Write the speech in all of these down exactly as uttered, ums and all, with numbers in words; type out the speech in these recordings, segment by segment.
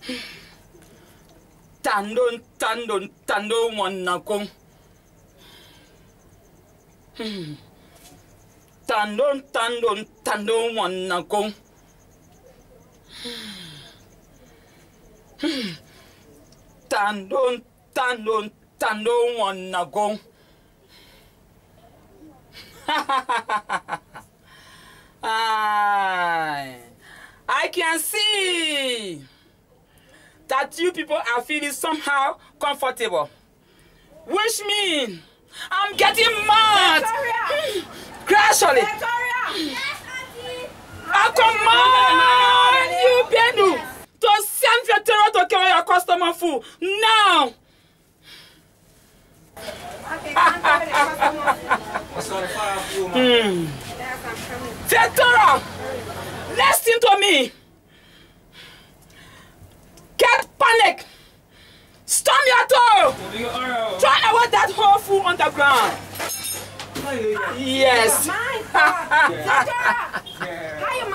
Tandon, tandon, tandon, wanakong. Tandon, tandon, tandon, wanakong. Tandon, tandon, tandon, wanakong. I can see that you people are feeling somehow comfortable, which means I'm getting mad. Gradually, I command you, Benu, to send your terror to carry your customer food now. hmm. Vetora, listen to me. Get panic. Storm your door. Try away that whole food on the ground. Yes. My God. How you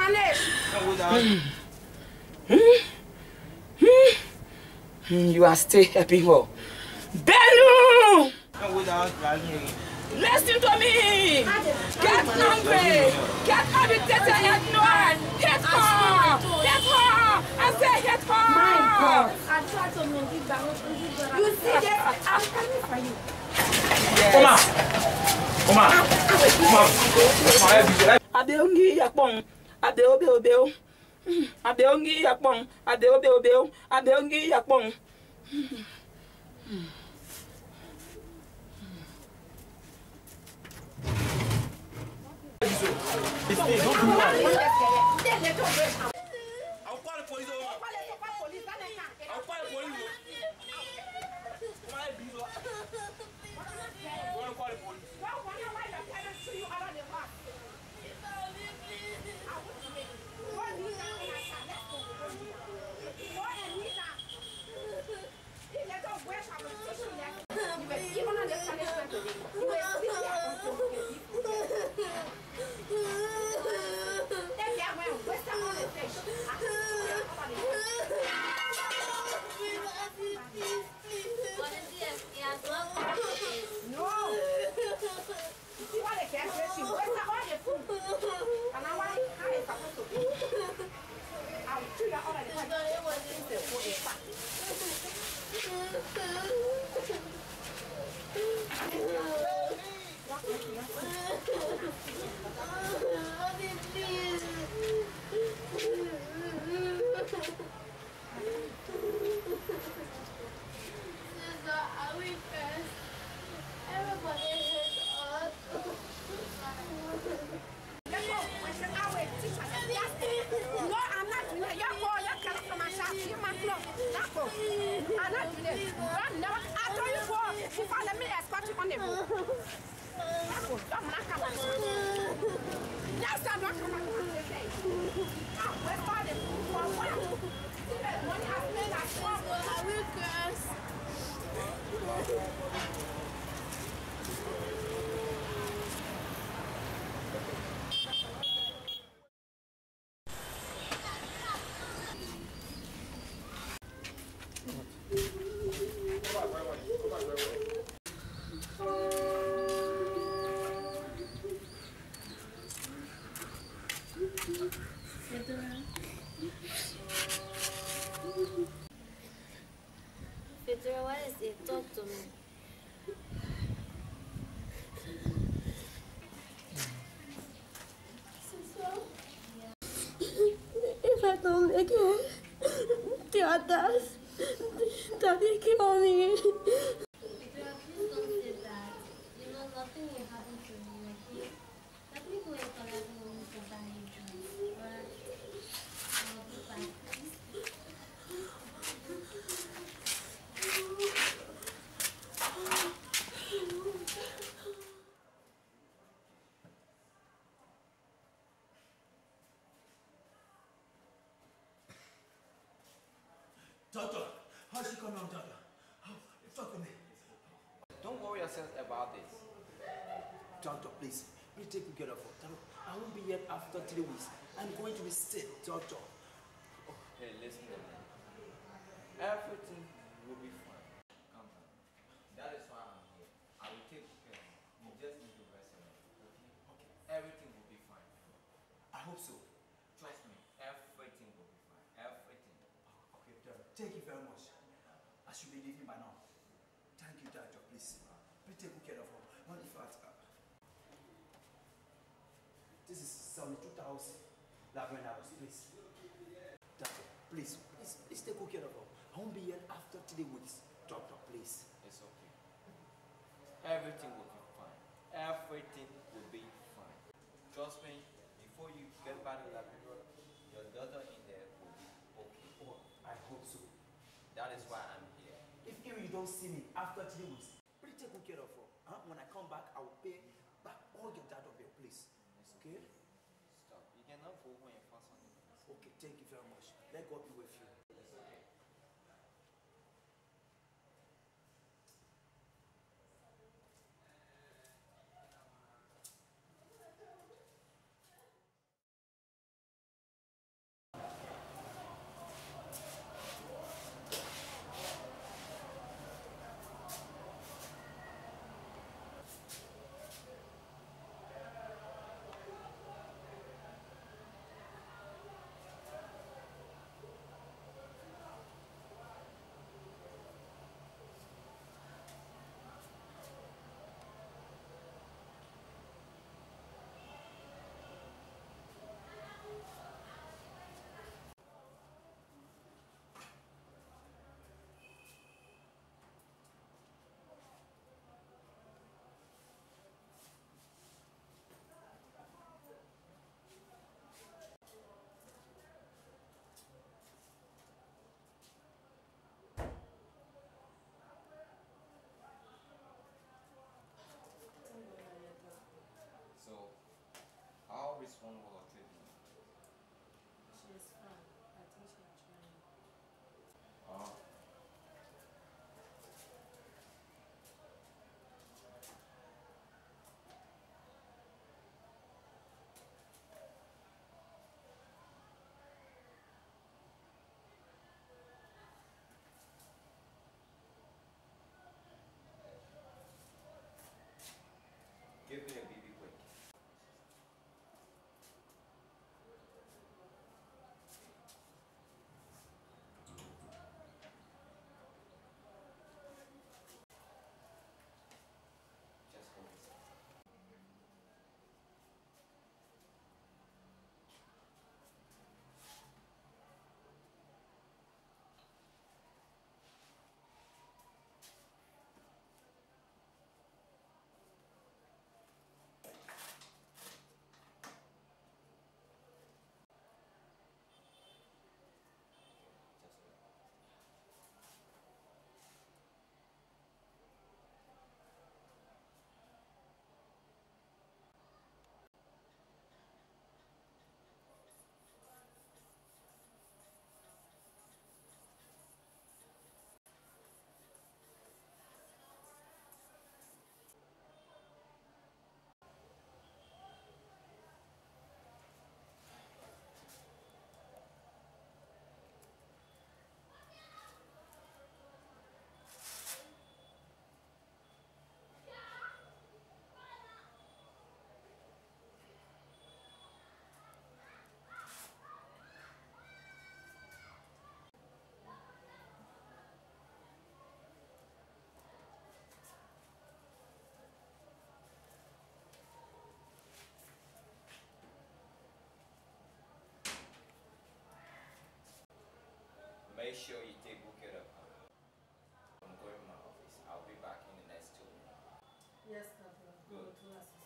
manage? You are still helping her. Benu! Listen to me! Get angry! Get agitated and annoyed! Hit her! Hit her! I say hit her! My God! I try to make it down. You see that? I'm coming for you. Yes. Oma! Oma! Oma! Adeongi yakpong. Adeobe obeo. Adeongi yakpong. Adeobe obeo. Adeongi yakpong. It's me, don't do that. I'll call the police. I'll call the police. I'll call the police. Vetora, what is it? Talk to me. If I don't make it, the others, Daddy kill me. Vetora, please don't say that. You know, nothing will happen to me, okay? Let me go and collect money to buy you drugs. Alright? I'll be back, please. Doctor, how's she coming on, doctor? Oh, talk to me. Don't worry yourself about this. Doctor, please, please take good care of her. Doctor, I won't be here after three weeks. I'm going to be sick, doctor. Hey, listen to me. Everything will be fine. Come on. That is why I'm here. I will take care of you. You just need to rest your mind. Okay? Okay. Everything will be fine. I hope so. Trust me. Everything will be fine. Everything. Okay, Doctor. Thank you very much. I should be leaving by now. Thank you, Doctor. Please. Please take good care of her. Not in fact. Uh, this is seventy-two thousand. Lavender house, please. Doctor, please, please, please take good care of her. I won't be here after three weeks. Doctor, please. It's okay. Everything will be fine. Everything will be fine. Trust me, before you get back to Labrador, your daughter in there will be okay. Oh, I hope so. That is why I'm here. If even you don't see me after three weeks, please take good care of her. Huh? When I come back, I will pay back all your dad of your place. It's Okay? Stop. You cannot go when you pass on it. Okay, thank you very much. Let God be with you. It's okay. So, how responsible are you? She's fine. I think she's trying. Oh. Give me a B B quick. Just hold this. Just wait. Make sure you take good care of her. I'm going to my office. I'll be back in the next two minutes. Yes, Papa. Good. Go to assistant.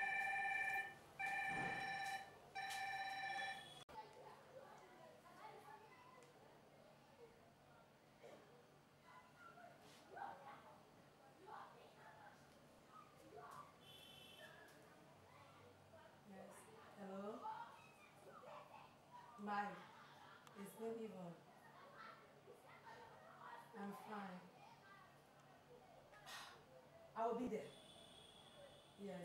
Yes. Hello? Mike. It's been Yvonne. I'm fine. I will be there. Yes.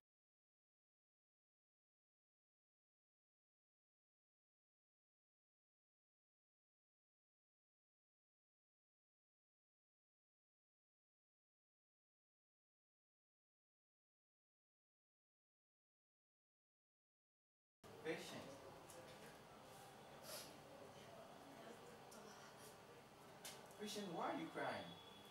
Patient, why are you crying?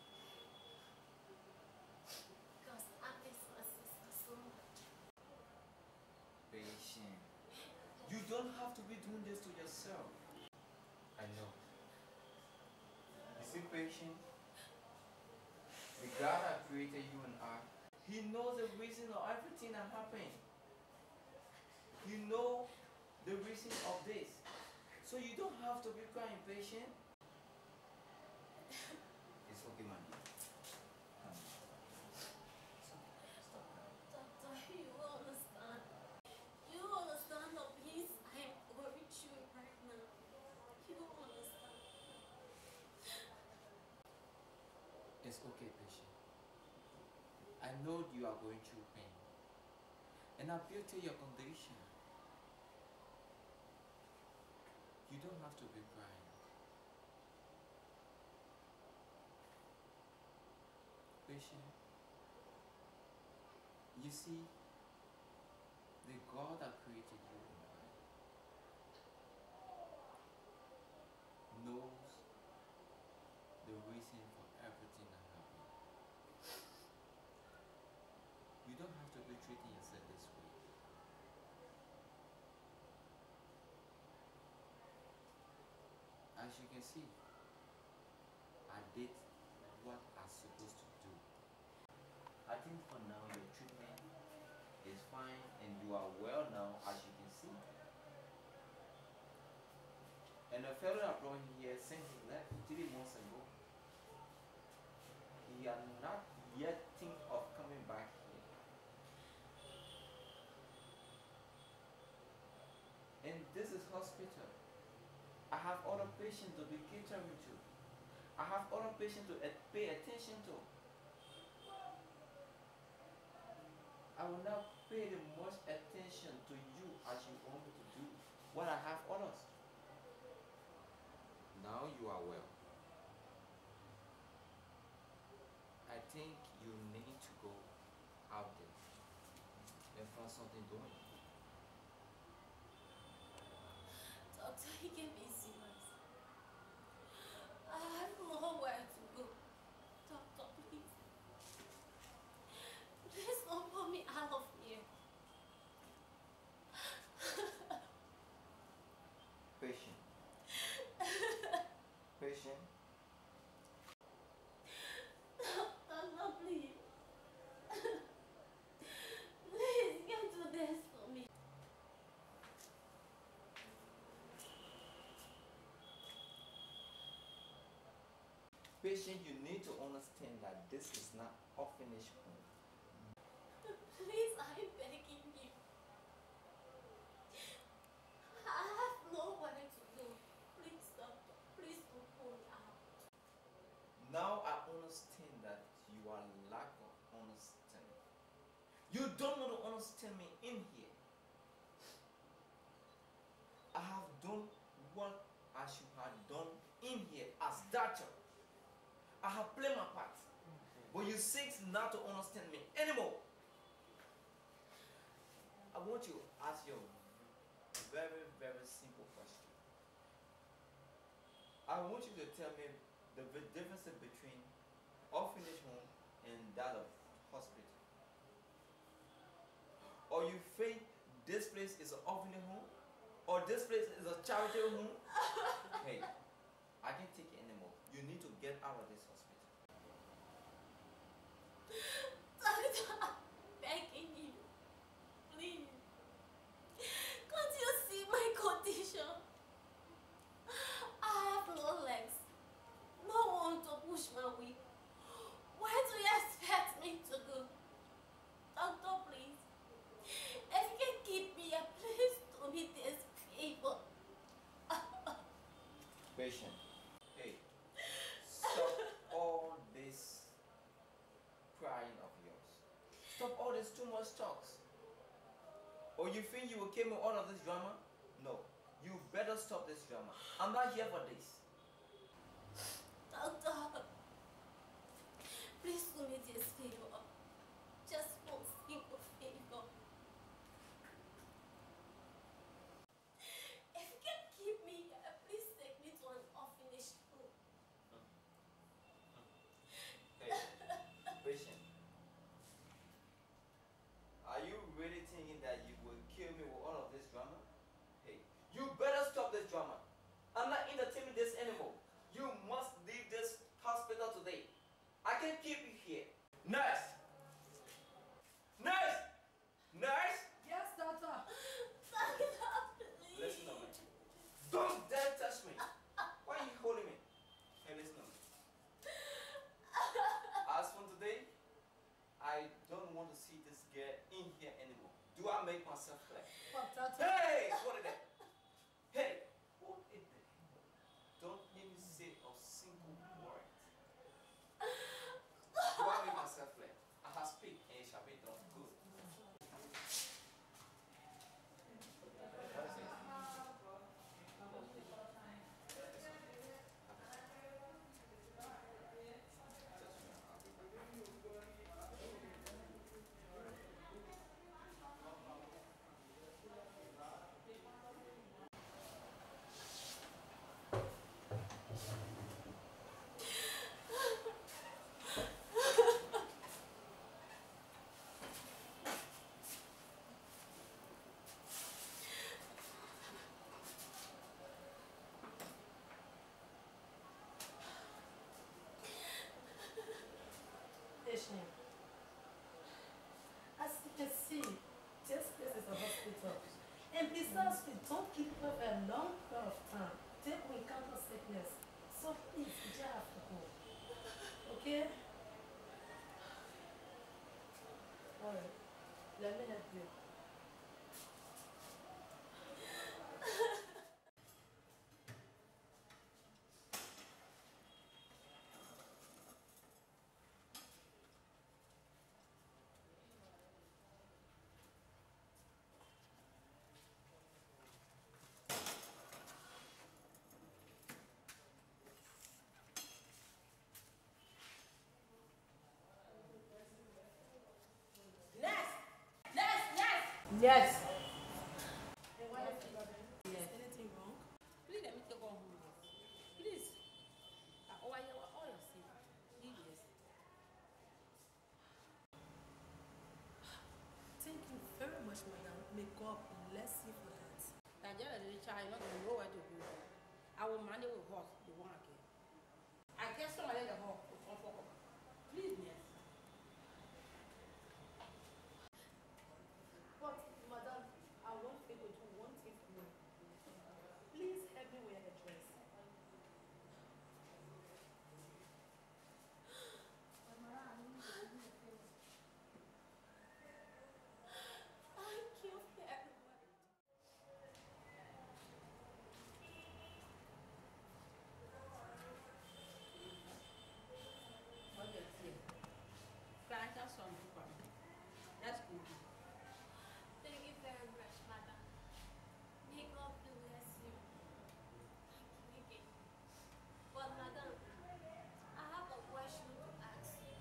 Because I miss my sister so much. Patient, you don't have to be doing this to yourself. I know. You see, patient, the God that created you and I, He knows the reason of everything that happened. You know the reason of this. So you don't have to be crying, patient. It's okay, man. Come. Stop crying. Doctor, you will understand. You will understand the peace I am going through right now. You will understand. It's okay, patient. I know you are going through pain. And I pity your condition. You don't have to be crying. Patient, you see, the God that created you and I knows the reason for everything that happened. You don't have to be treating yourself this way. As you can see, I did what I was supposed to do. I think for now your treatment is fine and you are well now, as you can see. And the fellow that brought him here since he left three months ago, he had not yet think of coming back here. And this is hospital. I have other patients to be catering to. I have other patients to pay attention to. I will not pay the much attention to you as you want me to do when I have others. Now you are well. I think you need to go out there and find something doing. Doctor, he can be serious. I have nowhere to go. Doctor, please. Please don't put me out of here. Patient. Patient. Doctor, please. Please, can't do this for me. Patient, you need to understand that this is not orphanage home. Please, I'm begging you. I have nowhere to go. Please, doctor. Please don't pull me out. Now I understand that you are lack of understanding. You don't want to understand me in here. I have done what I should have done in here as doctor. I have played my part. But you seek not to understand me anymore. I want you to ask you a very, very simple question. I want you to tell me the difference between orphanage home and that of hospital. Or you think this place is an orphanage home? Or this place is a charity home? Hey, I can't take it anymore. You need to get out of this hospital. Doctor, I'm begging you. Please. Can't you see my condition? I have no legs. No one to push my way. Where do you expect me to go? Doctor, please. If you can keep me here, please do me this favor. Patient. Hey, stop all this crying of yours. Stop all this too much talks. Or you think you will came with all of this drama? No. You better stop this drama. I'm not here for this. Doctor, please do me this favor. Just one simple favor. If you can keep me here, please take me to an orphanage home. I don't want to see this girl in here anymore. Do I make myself clear? But that's Hey, what is that? Hey, what is that? Don't let me say a single word. Do I make myself clear? I have speak and it shall be done. Good. patient. As you can see, this place is a hospital. And besides, we don't keep her a long period of time. They will encounter sickness. So please, you just have to go. Okay? Alright. Let me help you. Yes. And why is yes. Anything wrong? Please let me take on home. Please. Oh, I have all your sin. Please, yes. Thank you very much, madam. May God bless you for that. Nigeria, the child, not going to know where to go. I will manage with horse, the one again. I guess somebody the horse will come for her. Please, yes. But, madam, I want you to do one thing for me. Please help me wear a dress. Thank you very much. What do you say? Cry that song for me. That's good. Thank you very much, madam. May God bless you. Thank you again. But, madam, I have a question to ask you.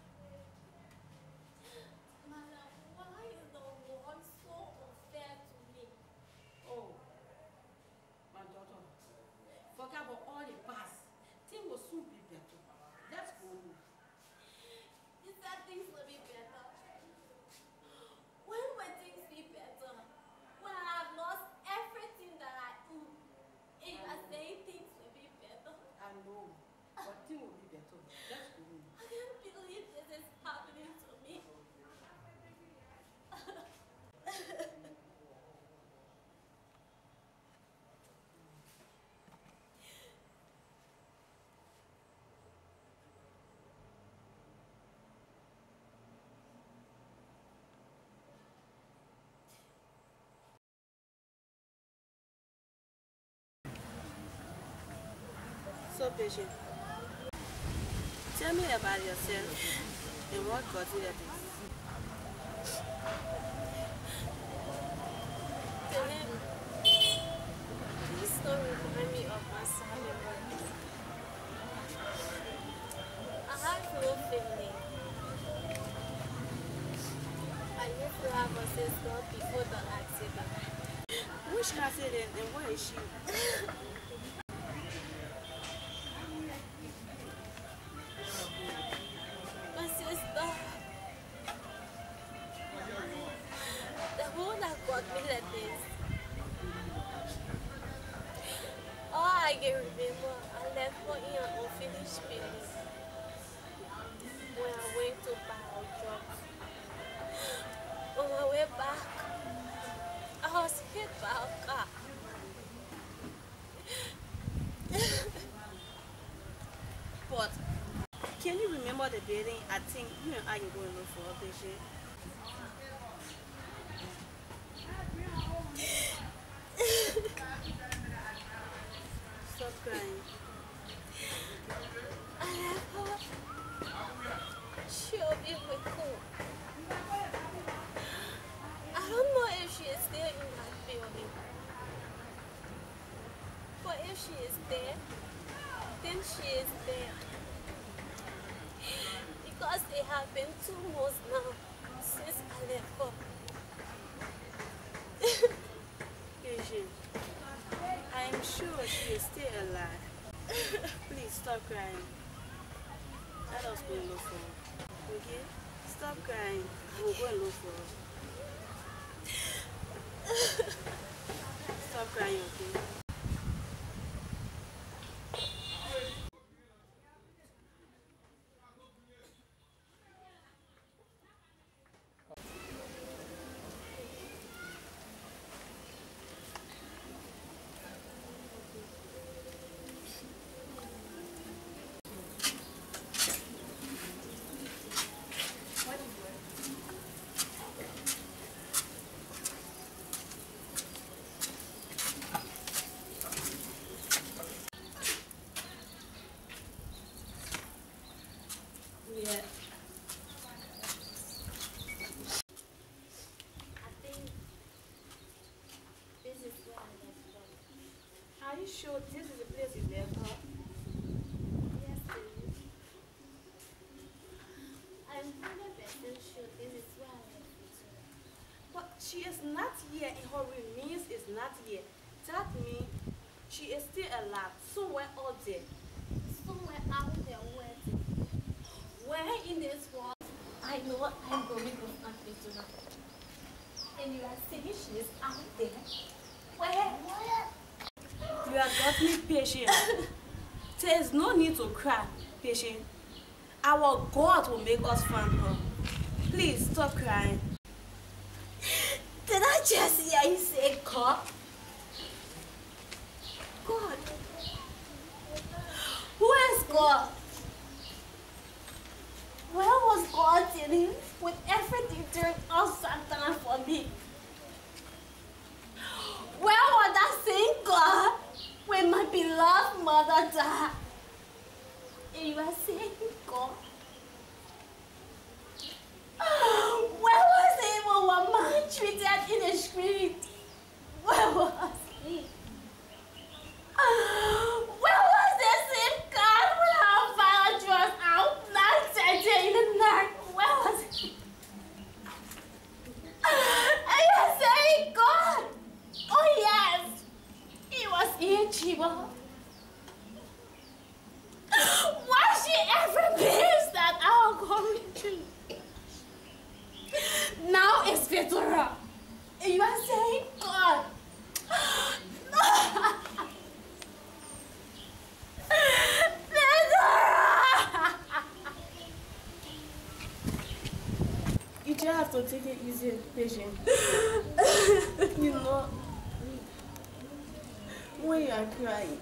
Madam, why is the world so unfair to me? Oh, my daughter, forget about all the past. Things will soon be better. Let's go. You said things will be better. When will things be better? When I have lost everything that I own. And you are saying things will be better. I know, but things will be better. Let's go. I can't believe this is happening to me. So patient. Tell me about yourself and what caused you this. Philip, please don't remind me of my family. I have no family. I used to have a sister before the accident. Which accident and where is she? My sister, the one that got me like this. All I can remember, I left her in an unfinished building when I went to buy a job. On my way back, I was hit by a car. But Can you remember the building? I think you and I can go and look for a patient. Stop crying. I have her. She'll be with who? I don't know if she is there in that building. But if she is there, then she is there. Because it has been two months now since I left her. Patient, I am sure she is still alive. Please stop crying. Let us go and look for her. Okay? Stop crying. We'll go and look for her. Stop crying, okay? Yeah. I think this is where I left her. Are you sure this is the place you left her? Yes, please. I'm one hundred percent sure this is where I left her. But she is not here and her remains is not here. That means she is still alive somewhere out there. Somewhere out there waiting. Where in this world I know I'm going with Aunt Victoria. And you are saying she is out there? Where? You have got me patient. There is no need to cry, patient. Our God will make us find her. Please stop crying. Did I just hear you say God? God? Who is God? Where was God dealing with everything during upside down for me? Where was that same God when my beloved mother died? And you are saying God? Where was the evil woman treated in the street? Where was he? Where was the same God when our father was out night and day in the night? Where was he? Are you saying God? Oh yes, he was in Chiba. Was she every piece that our going through? Now it's Victoria. You are saying God. You just have to take it easy, patient. You know, when you are crying.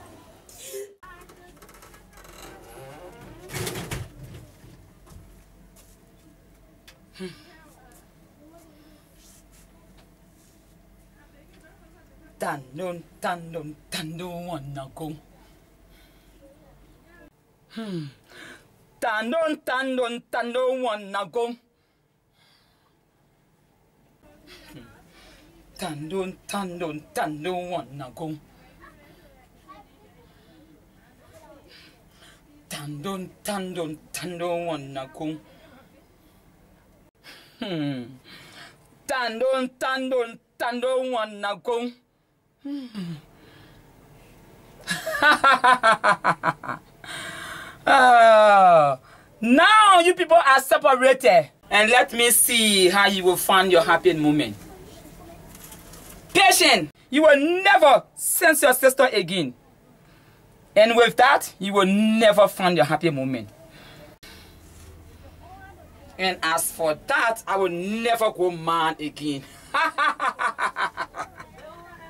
Tandon, tandon, tandon, wanna go. Hmm. Tandon, tandon, tandon, wanna go. Tandon, tandon, tandon, wanna go. Tandon, tandon, tandon, wanna go. Hmm. Tandon, tandon, tandon, wanna go. uh, now you people are separated, and let me see how you will find your happy moment. Patient, you will never sense your sister again, and with that you will never find your happy moment. And as for that, I will never go mad again.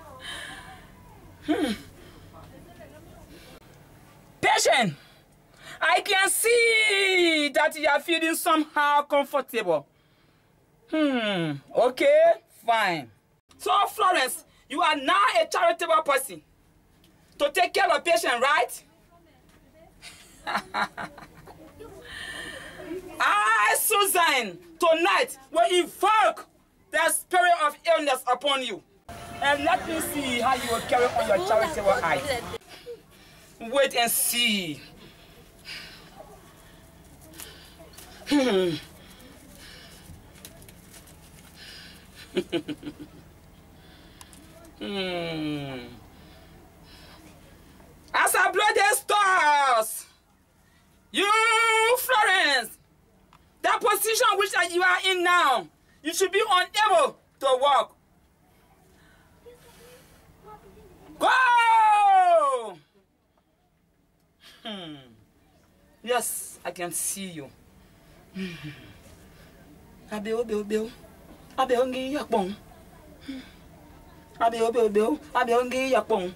Hmm. Patient, I can see that you are feeling somehow comfortable. Hmm, okay, fine. So, Florence, you are now a charitable person to take care of patient, right? I, Susan, tonight will invoke the spirit of illness upon you. And let me see how you will carry on your charitable act. Wait and see. Hmm. hmm. As I blow the stars, you, Florence, that position which you are in now, you should be unable to walk. Go! Hmm. Yes, I can see you. Abeo, abeo, abeo. Abeo ngi yakpong. Abeo, abeo, abeo. Abeo ngi yakpong.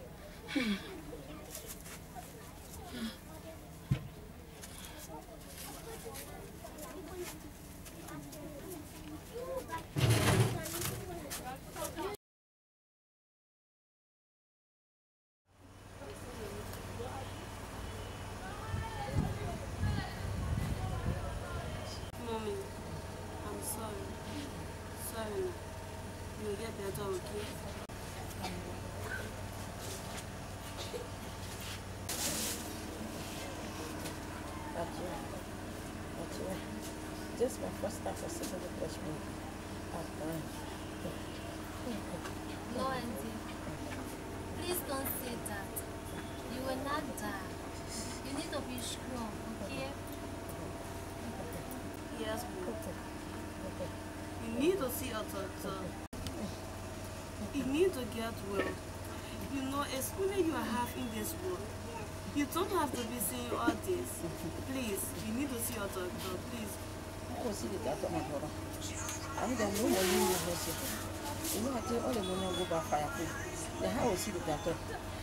Mommy, I'm sorry. Sorry. You'll get better, okay? That's right. That's right. This is my first time for sitting with fresh milk. That's fine. No, auntie. Please don't say that. You will not die. You need to be strong, okay? Yes, Mom. You need to see a doctor. You need to get well. You know, it's only you are having this world. You don't have to be seeing all this. Please, you need to see your doctor, please. I will see the doctor, my brother. I don't know what you will see. You know, I tell all the women go back fire. Then I will see the doctor.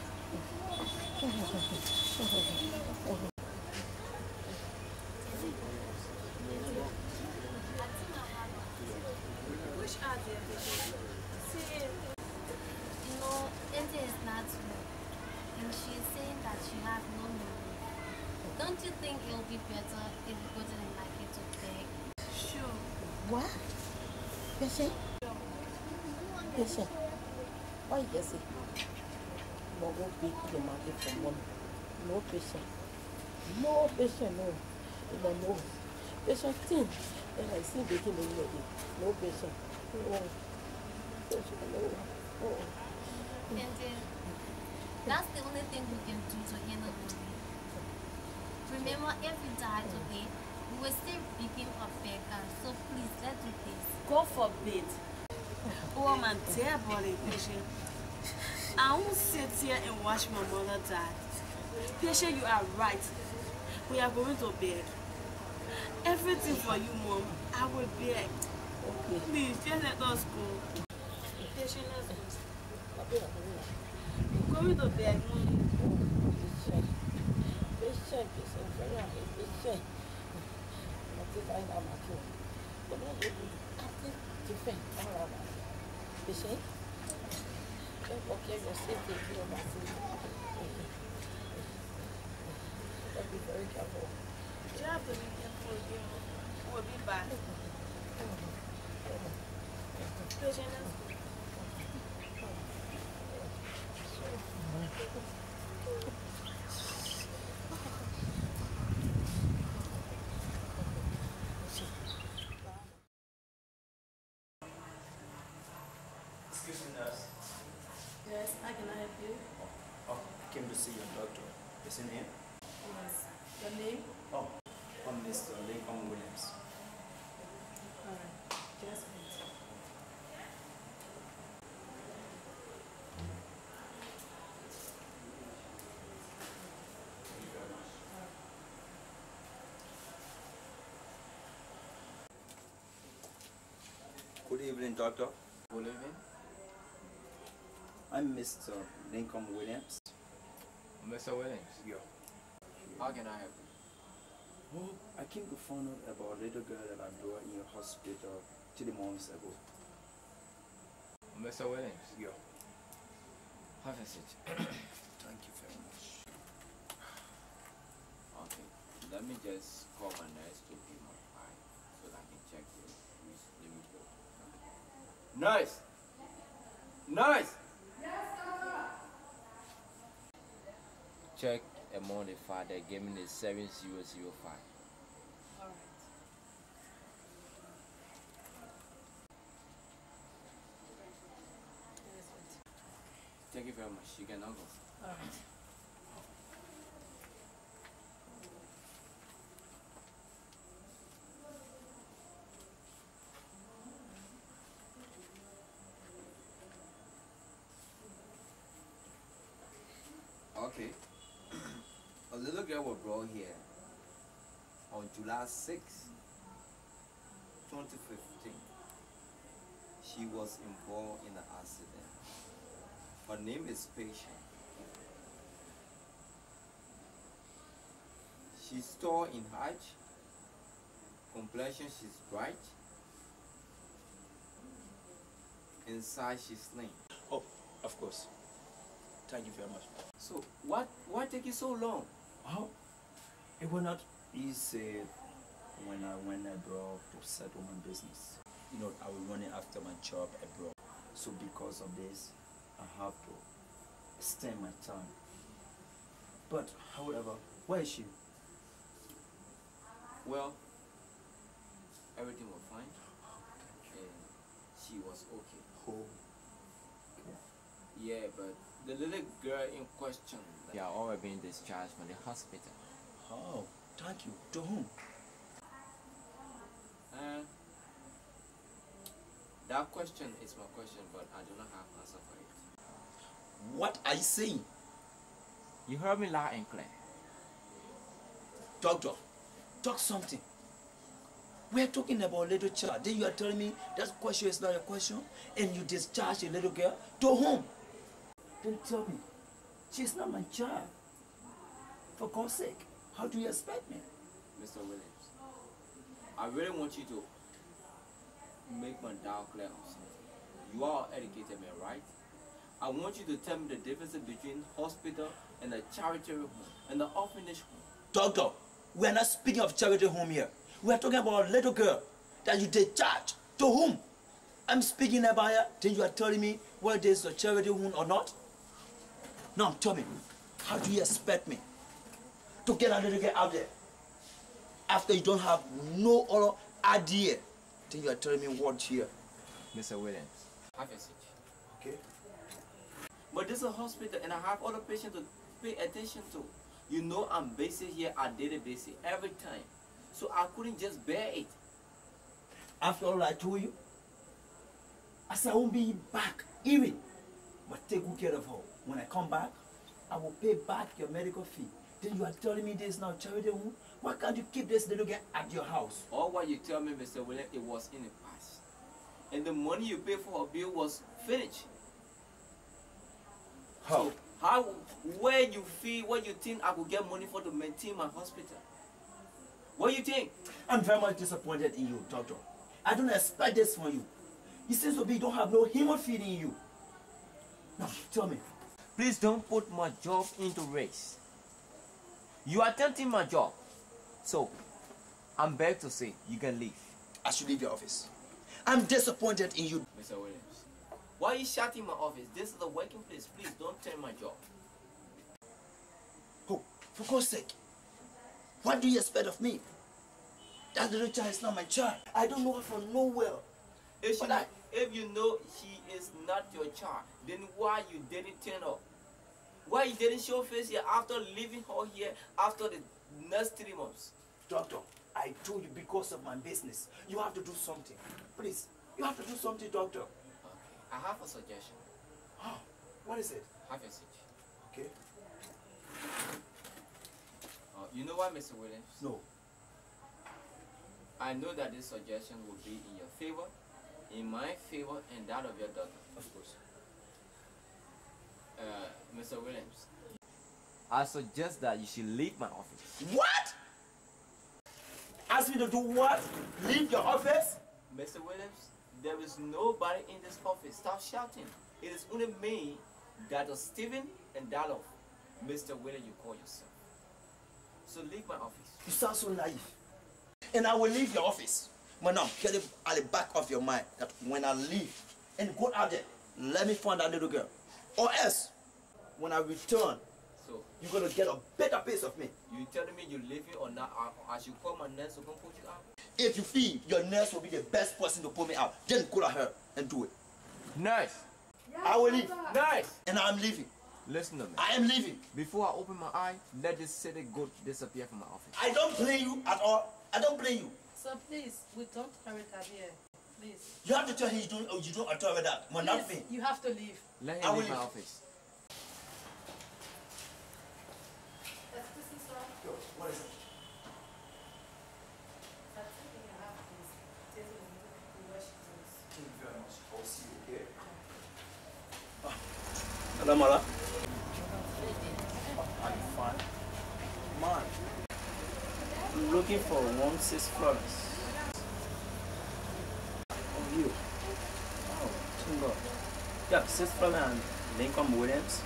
Which are the patients? See, You know, auntie is not well. And she is saying that she has no money. Don't you think it will be better if we go to the market to beg? sure. What? Patient? Patient? Why you just say? No, go big to the market for money. No patient. No patient, no. You don't know. Patient thing. And I see baking in your day. No patient. No. Patient, no. No. Auntie, that's the only thing we can do to handle money. Remember, if we die today, we will still begin a beggar. So please, let's do this. God forbid. Oh, I'm a terrible patient. I won't sit here and watch my mother die. Patient, you are right. We are going to beg. Everything for you, Mom. I will beg. Okay. Please, just let us go. Patient, let's go. We're going to beg, Mom. Patient. Patient, patient, very happy. Patient. I think I have my kid. But I think different. All of us. Patient. Don't forget your safety. You know, be very careful. You have to be careful, you know. We'll be back. Patient, let's go. Excuse me, nurse. Yes, how can I help you? Oh, I came to see your doctor. Is in here? Yes. Your name? Oh, I'm Mister Lincoln Williams. Alright. Just wait. Good evening, doctor. Good evening. I'm Mister Lincoln Williams. Mister Williams, Yeah. how can I help you? Oh, I came to find out about a little girl that I brought in your hospital three months ago. Mister Williams, Yeah. have a seat. Thank you very much. Okay, let me just call my nurse to be my file so that I can check the, the report. Nurse! Nurse! Check among the file they gave me the seven zero zero five. All right. Thank you very much. You can now go. All right. Okay. A little girl was brought here on July sixth, twenty fifteen. She was involved in an accident. Her name is Patient. She's tall in height. Complexion, she's bright. Inside, she's slim. Oh, of course. Thank you very much. So, what why take it so long? Oh, it was not easy when I went abroad to settle my business. You know, I was running after my job abroad. So because of this, I have to extend my time. But, however, where is she? Well, everything was fine, and she was okay. Oh, Yeah, but the little girl in question, they are already being discharged from the hospital. oh, thank you. To whom? Uh, that question is my question, but I do not have answer for it. What are you saying? You heard me loud and clear. Doctor, talk something. We are talking about a little child. Then you are telling me that question is not a question and you discharge a little girl. To whom? Then tell me. She's not my child. For God's sake, how do you expect me? Mister Williams, I really want you to make my doubt clear on something. You are an educated man, right? I want you to tell me the difference between hospital and a charity home and the orphanage home. Doctor, we are not speaking of charity home here. We are talking about a little girl that you discharge. To whom? I'm speaking about her. Then you are telling me whether this is a charity home or not? Now tell me, how do you expect me to get a little girl out there after you don't have no other idea? Then you are telling me what here? Mister Williams, have a seat. Okay. But this is a hospital and I have other patients to pay attention to. You know I'm basing here at daily basis every time. So I couldn't just bear it. After all I told you, I said I won't be back even. But take good care of her. When I come back, I will pay back your medical fee. Then you are telling me this now charity home? Why can't you keep this little girl at your house? All what you tell me, Mister Williams, it was in the past. And the money you pay for her bill was finished. How? So how, where you feel, what you think I could get money for to maintain my hospital? What do you think? I'm very much disappointed in you, doctor. I don't expect this from you. It seems to be you don't have no human feeling in you. Now, tell me. Please don't put my job into race. You are attempting my job. So, I'm beg to say, you can leave. I should leave your office. I'm disappointed in you. Mister Williams, why are you shouting my office? This is the working place. Please don't turn my job. Oh, for God's sake. What do you expect of me? That little child is not my child. I don't know her from nowhere. If, she, But I- if you know she is not your child, then why you didn't turn up? Why you didn't show face here after leaving her here after the next three months? Doctor, I told you because of my business. You have to do something. Please, you have to do something, doctor. Okay, I have a suggestion. Oh, what is it? Have a seat. Okay. Uh, you know what, Mister Williams? No. I know that this suggestion will be in your favor, in my favor, and that of your daughter. Of course. Uh, Mister Williams, I suggest that you should leave my office. What? ask me to do what? Leave your office? Mister Williams, there is nobody in this office. Stop shouting. It is only me, Doctor Stephen, and Dalof. Mister Williams, you call yourself. So leave my office. You sound so naive. And I will leave your office. But now, get it at the back of your mind that when I leave and go out there, let me find that little girl. Or else, when I return, so you're going to get a better piece of me. You telling me you're leaving or not? I, I should call my nurse to come put you out? If you feel your nurse will be the best person to pull me out, then call her and do it. Nurse. Yeah, I will leave. Nurse. And I'm leaving. Listen to me. I am leaving. Before I open my eye, let this city goat disappear from my office. I don't blame you at all. I don't blame you. So please, we don't tolerate her here. Please. You have to tell him you don't, oh, you don't tolerate that. But not me. Please, you have to leave. Let I him will leave my leave. office. Excuse me, sir. What is it? I think you have this. Tell me where she is. Thank you very much. I'll see you, okay? Hello, Mala. I'm fine. Man, I'm looking for one six Florence. Oh, you. Oh, Tungo. Yeah, six Florence and Lincoln Williams.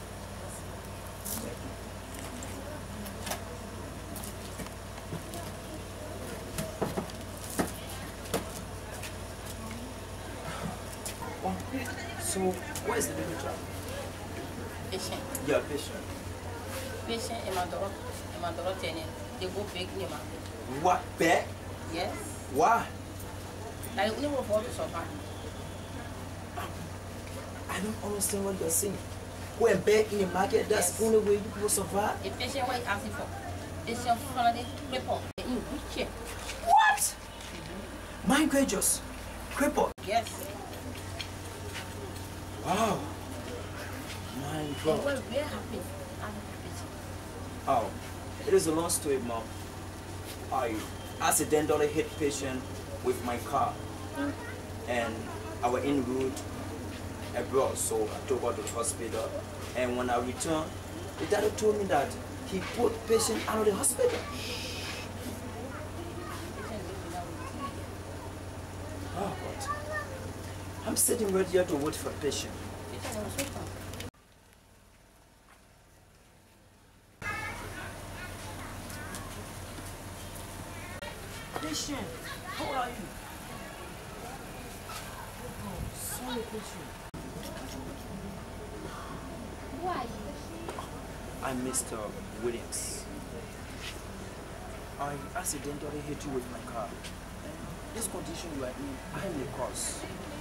Oh, so where's the little child? Patient. Yeah, patient. Patient in my daughter, in my daughter tenant. They go big in my What, back? Yes. Why? I only work for the survive. I don't understand what you're saying. Going back in the market, that's Yes. the only way you will survive? The patient what you asking for. Patient follow the report. The in wheelchair. What? Mind gracious. Cripple. Yes. Wow. My They God. were very happy. I'm patient. Oh, it is a long story, Mom. I accidentally hit patient with my car. And I was en route abroad, so I took her to the hospital. And when I returned, the doctor told me that he put patient out of the hospital. Patient live without with Oh, God. I'm sitting right here to wait for patient. Patient was waiting. Patient, how are you? Oh, sorry, patient. Who are you? I'm Mister Williams. I accidentally hit you with my car. This condition you are in, I am the cause.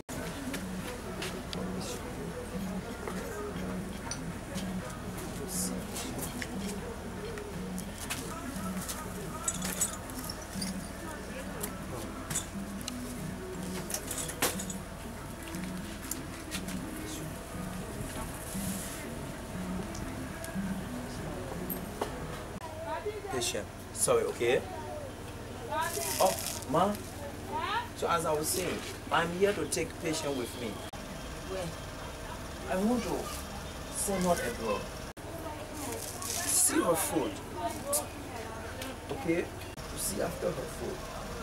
Patient, sorry, okay? Oh, ma. So as I was saying, I'm here to take patient with me. Where? I want to send her abroad. See her food. Okay? To see after her food.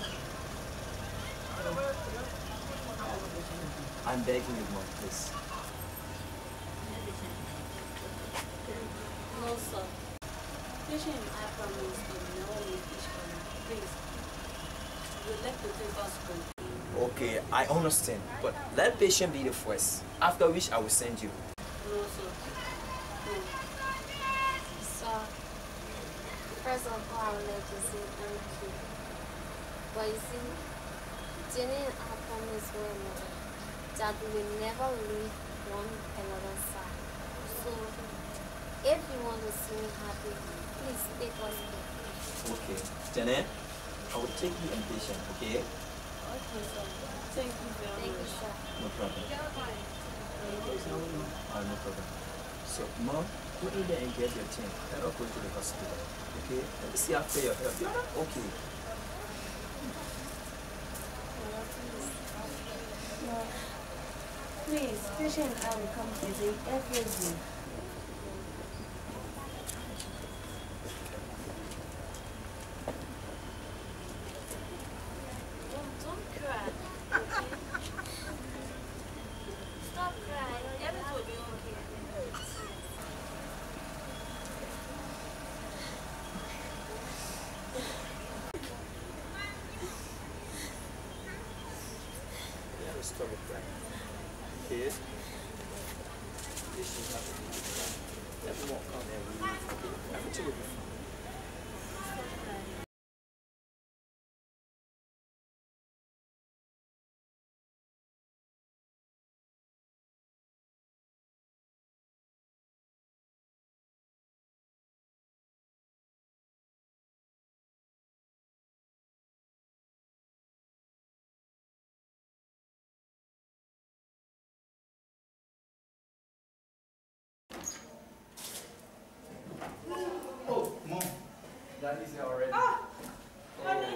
I'm begging you, mom, please. No, sir. Patient and I promise to never meet each other. Please. We'd like to take us home. Okay, I understand. But let patient be the first. After which I will send you. No, sir. No. So, first of all, I would like to say thank you. But you see, Jenny and I promised one another that we will never leave one another's side. So, if you want to see me happy, please take us there. Okay. Janet, I will take you and patient, okay? Okay, sir. Thank you very Thank you, much. sir. No problem. Uh, no problem. So, mom, go in there and get your thing. Let us go to the hospital. Okay? Let me see after your health. You're not okay. No. Please, patient and I will come visit every day. stop crying. Okay? This should happen. Everyone come and we okay? Everything will be fine. Oh, Mom. Daddy's here already. Ah, honey.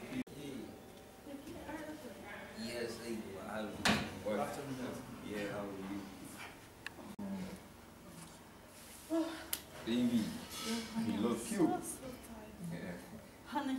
Yes, hey, how are you? Good afternoon. Yeah, how are you? Baby, you look cute. So, so tired. Yeah. Honey,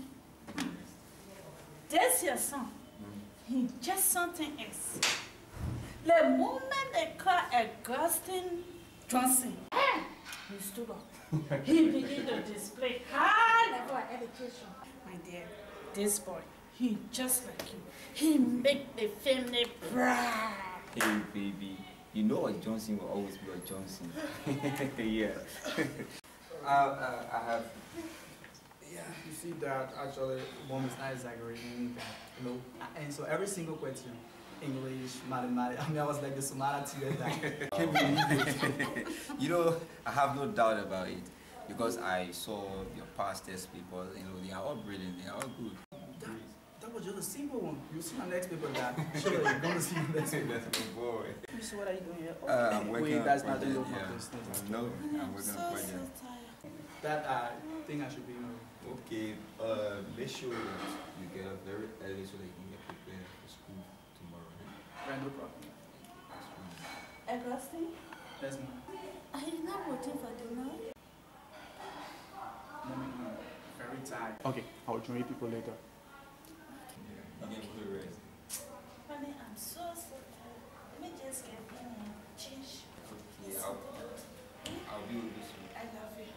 this your son. He just something else. The moment they call Augustine Johnson, he stood up. He began to display high level of education. My dear, this boy, he just like you. He make the family proud. Hey, baby, you know a Johnson will always be a Johnson. Yeah. uh, uh, I have. Yeah, you see that actually Mom is not exaggerating anything, you know. And so every single question, English, mathematics, I mean, I was like the Somali student. I can't believe it. You know, I have no doubt about it because I saw your past test people. You know, they are all brilliant. They are all good. That, that was just a simple one. You see my next paper, that. Sure, you're going to see the next paper. That's my boy. So what are you doing here? Uh, I'm working Wait, on that's a not project. your Yeah. focus. No, I'm working on a project. That I think I should be in. Okay, uh, make sure you get up very early so that you can get prepared for school tomorrow. Right, no problem. Augustine, Yes, ma'am. are you not waiting for dinner? Mommy, I'm very tired. Okay, I'll join you people later. Yeah, you can go to rest. Honey, I'm so, so tired. Let me just get in and change. Okay, I'll, I'll be with you soon. I love you.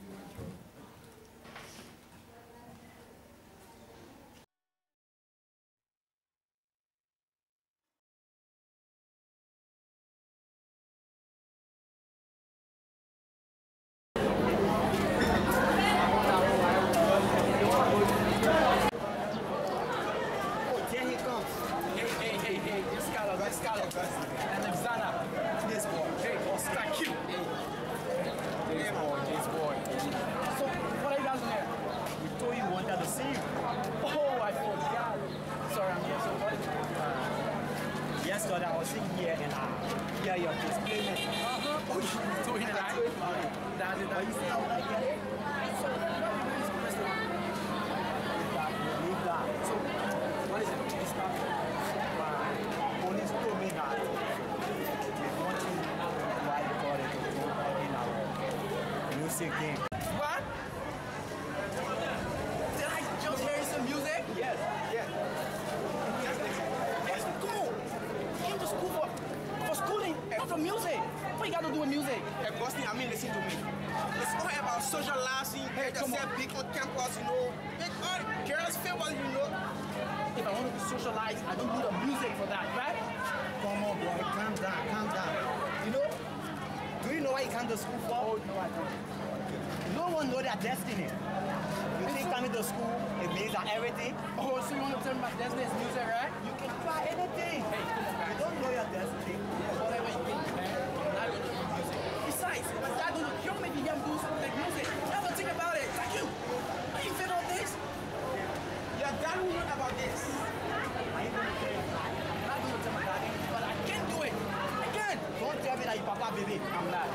Destiny. You think coming to school, it means that everything? Oh, so you want to tell me my destiny is music, right? You can try anything. Hey, come on, you don't know your destiny. Whatever you think, man. I'm not going to do music. Besides, my dad going to kill me if you get do something like music. Never think about it. Like you. How you feel about this? Your dad will know about this. Are you going to tell your dad? I'm not going to tell my dad, but I can do it. I can. Don't tell me that you papa baby. I'm not.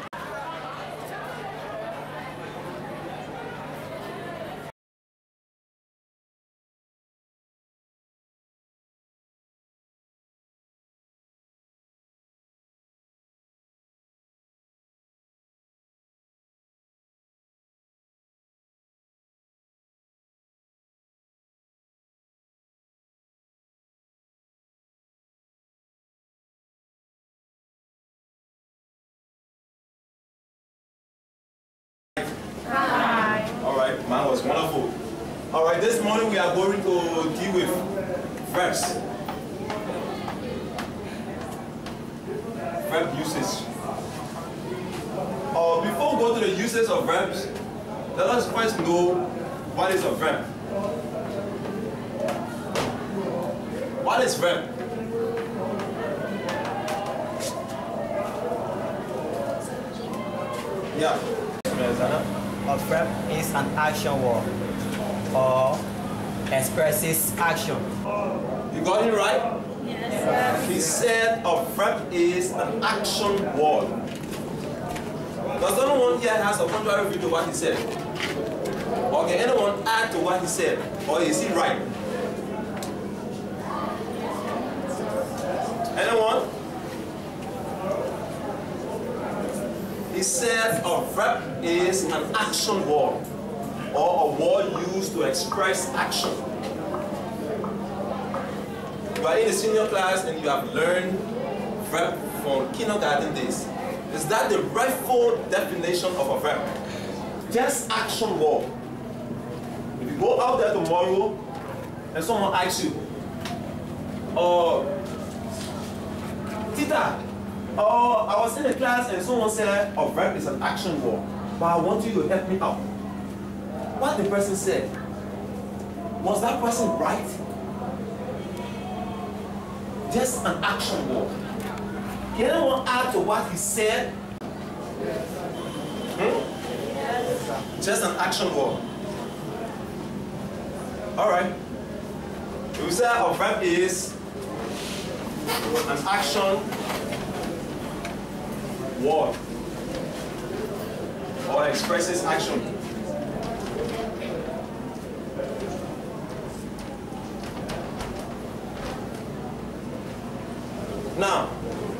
Man was wonderful. All right, this morning we are going to deal with verbs. verb usage. Uh, before we go to the uses of verbs, let us first know what is a verb. What is verb? Yeah. A verb is an action word or expresses action. You got it right? Yes. He said a verb is an action word. Does anyone here has a contrary view to what he said? Or can anyone add to what he said? Or is he right? Anyone? He said a verb is an action word or a word used to express action. You are in the senior class and you have learned verb from kindergarten days. Is that the rightful definition of a verb? Just action word. If you go out there tomorrow and someone asks you, oh, Tita, oh, I was in the class and someone said a verb is an action word, but I want you to help me out. What the person said, was that person right? Just an action word. Can anyone add to what he said? Hmm? Just an action word. Alright. We say a verb is an action word or expresses action. Now,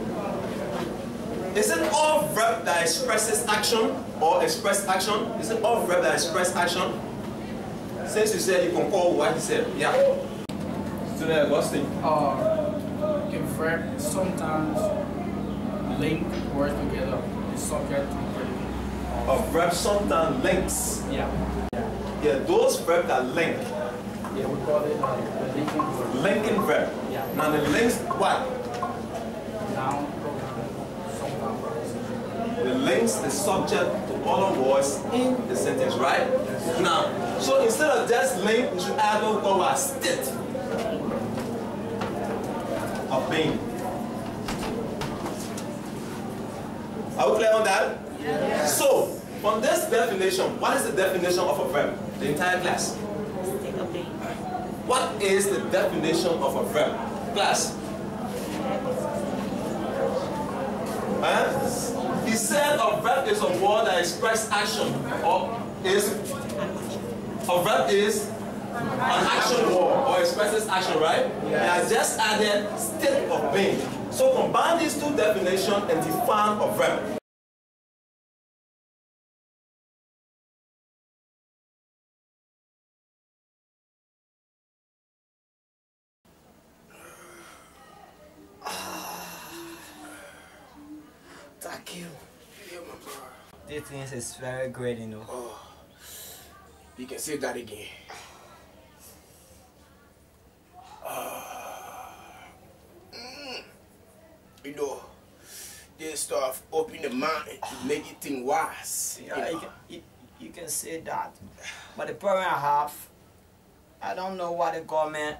is it all verb that expresses action or express action? Is it all verb that express action? Since you said you concur with what he said, yeah. Student Augustine. Uh, a verb sometimes link words together, the subject to predicate. A verb sometimes links. Yeah. Yeah, those verbs that link. Yeah, we call it uh, the linking verb. Linking verb. Yeah. Now the links what? Noun, sometimes. The links the subject to other words in the sentence, right? Yes. Now, so instead of just link, we should add what we call a state. Of being. Are we clear on that? Yes. So, from this definition, what is the definition of a verb? The entire class. What is the definition of a verb? Class. Huh? He said a verb is a word that expresses action, or is a verb is an action word or expresses action, right? Yes. And I just added state of being. So combine these two definitions and define a verb. Thank you. Yeah, my bro. This thing is very great, you know. Oh, you can say that again. Uh, mm, you know, this stuff open the mind to make it think wise. Yeah, you know? you can, you, you can say that. But the problem I have, I don't know why the government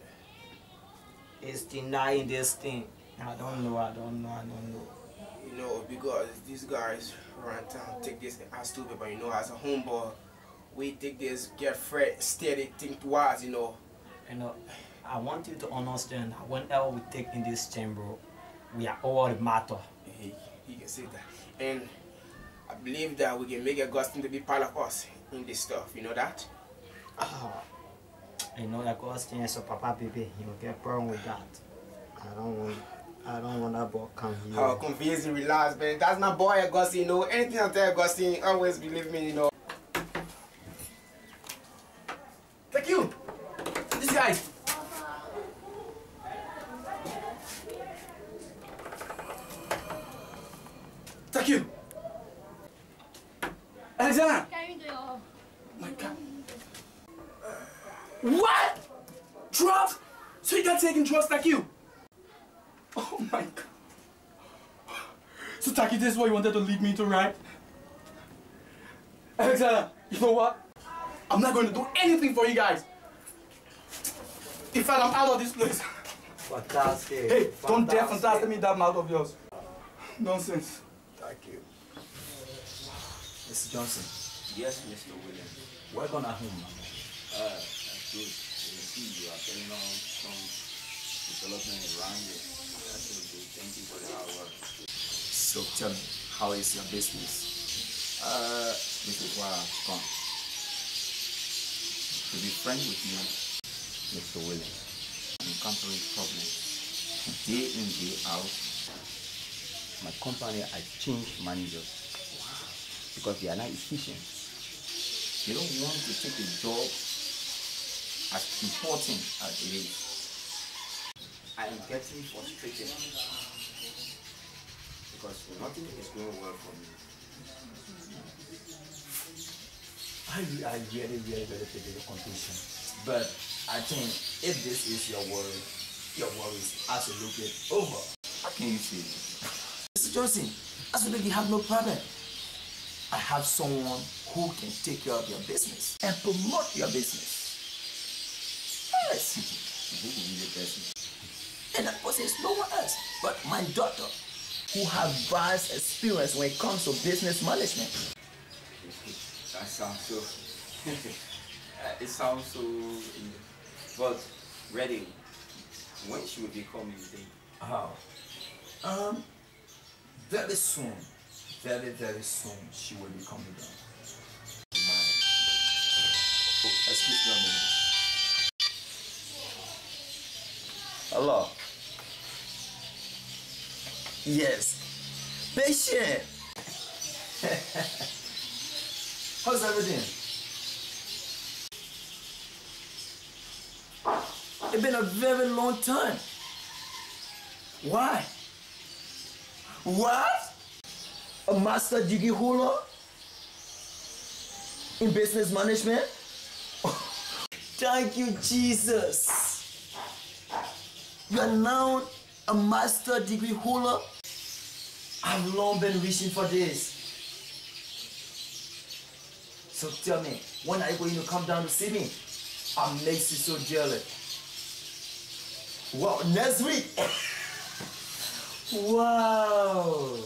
is denying this thing. I don't know, I don't know, I don't know. You know, because these guys run town, take this as stupid, but you know, as a homeboy, we take this, get fresh, steady, think twice, you know. You know, I want you to understand that whenever we take in this chamber, we are all the matter. He, he can say that. And I believe that we can make Augustine to be part of us in this stuff, you know that? Oh, you know, Augustine is a papa baby, you will get problem with that. I don't want I don't want that boy come here. Oh, confusing, relax, man. That's my boy Augustine, you know. Anything I tell Augustine, always believe me, you know. Thank you. This guy. Thank you. Alexander. Oh my God. What? Drugs? So you got taking drugs like you? Oh my God. Taki, this is what you wanted to lead me to, right? Alexander, you know what? I'm not going to do anything for you guys. In fact, I'm out of this place. Fantastic. Hey, don't dare Fantastic. fantastic me that mouth of yours. Nonsense. Thank you. Mister Johnson. Yes, Mister Williams. Welcome at home, man. Uh, that's good. You see, you are carrying on some development around you. That's really good. Thank you for the hard work. So tell me, how is your business? Uh, this is why I've come. To be frank with you, Mister Williams, I'm encountering problems. Day in, day out, my company has changed managers because they are not efficient. They don't want to take a job as important as it is. I am getting frustrated because nothing is going well for me. I, I really, really, really take your conclusion. But I think if this is your worry, your worries absolutely over. How can you say this? Mister Johnson, absolutely have no problem. I have someone who can take care of your business and promote your business. Yes. Who will be the person? And that person is no one else but my daughter, who has vast experience when it comes to business management. That sounds so. It sounds so. But ready. When she will be coming, you think? Oh. Um. Very soon. Very, very soon she will be coming down. Oh, excuse me a minute. Hello. Yes. Patient. How's everything? It's been a very long time. Why? What? A master degree holder in business management? Thank you, Jesus. You are now a master degree holder. I've long been wishing for this. So tell me, when are you going to come down to see me? I makes you so jealous. Wow, next week. Wow.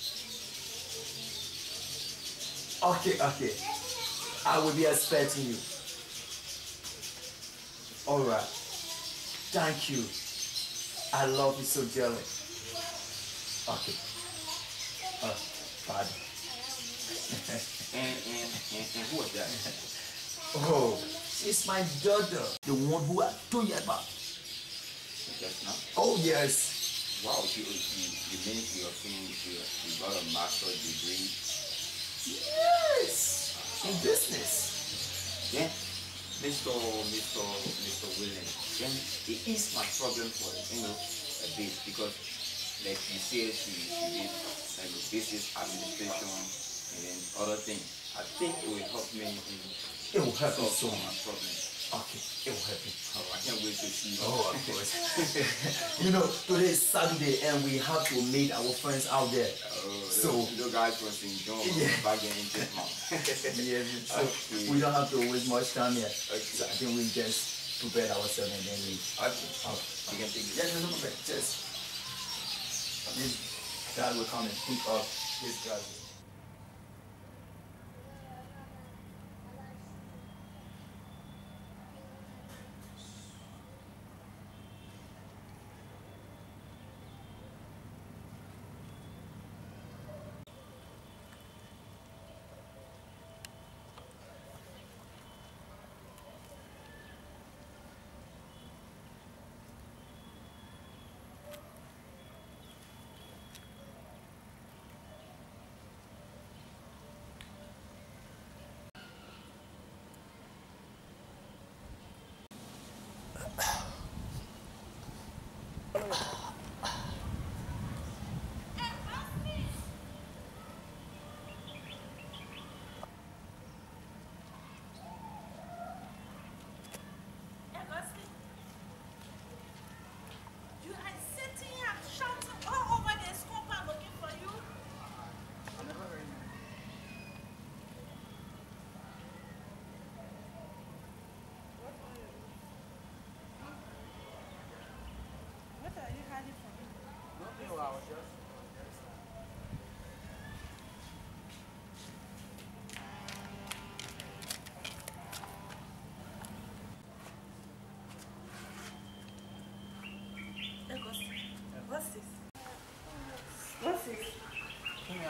Okay, okay. I will be expecting you. All right. Thank you. I love you so dearly. Okay. Uh, pardon. and, and, and, and who is that? Oh, she's my daughter. The one who I told you about. Just now? Oh, yes. Wow, you, you, you mean you're saying you, you got a master's degree? Yes. In business. Yeah. Mister Mister Mister Williams, then it is my problem for, you know, a bit because like you said she, she did like business administration and then other things. I think it will help me in It will help you so solve my much. problem. Okay, it will help you. Oh, I can't wait to see you. Oh, of course. You know, today is Saturday and we have to meet our friends out there. Oh, So, the guys from Saint John, Yeah. back in Indian Mount. yeah, so Okay. we don't have to waste much time here. Okay. So I think we just prepare ourselves and then leave. Okay. Okay. You can take it. Yeah, no, no, no, just this guy will come and pick up this guy.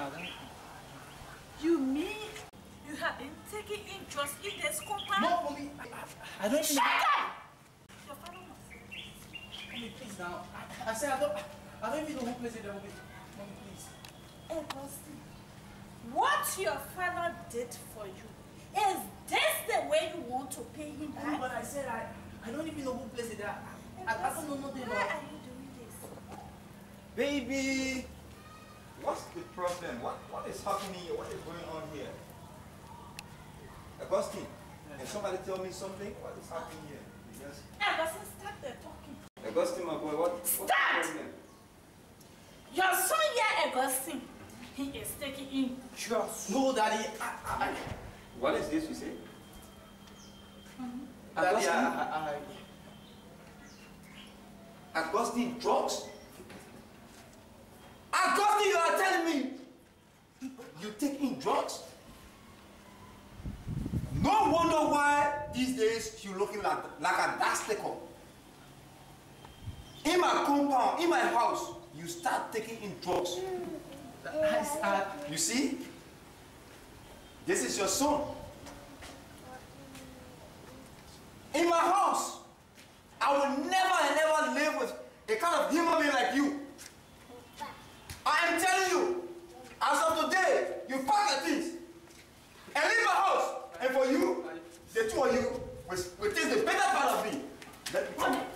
don't. You mean you have been taking interest in this compound? No, mommy. I, I don't even. Shut up! Your father Mommy, please now. I, I said I don't. I don't even know who plays it. Mommy, mommy, please. Augustine, what your father did for you, is this the way you want to pay him back? Mommy, but I said I, I don't even know who plays it. I, I, I don't know nothing Why about. are you doing this? Baby, what's the problem? What what is happening here? What is going on here? Augustine, can somebody tell me something? What is happening here? Yes. Augustine, start the talking. Augustine, my boy, what? What's the Start! problem? Your son here, Augustine, he is taking in drugs. No, Daddy. I, I, What is this you say? Mm-hmm. Daddy, I, I, I, Augustine, drugs? Augustine, you are telling me you take in drugs? No wonder why these days you looking like, like a dust sticker. In my compound, in my house, you start taking in drugs. I, You see? This is your son. In my house, I will never and never live with a kind of human being like you. I am telling you, as of today, you pack your things and leave my house. And for you, the two of you will, will take the better part of me. Let me come.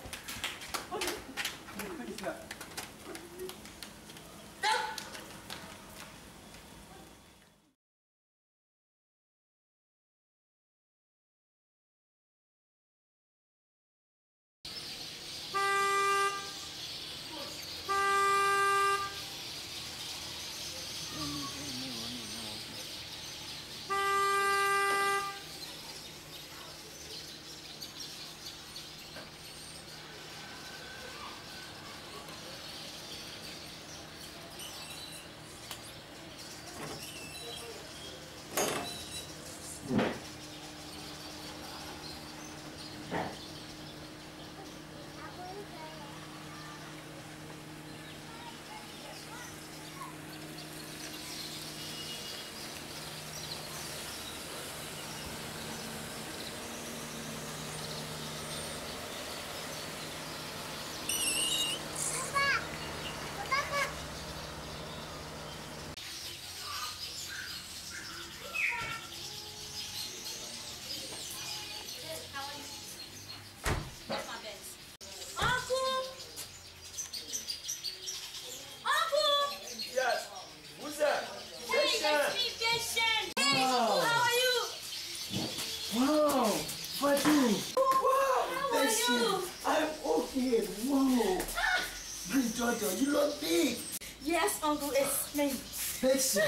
Jojo, you look big. Yes, Uncle, it's me. Listen.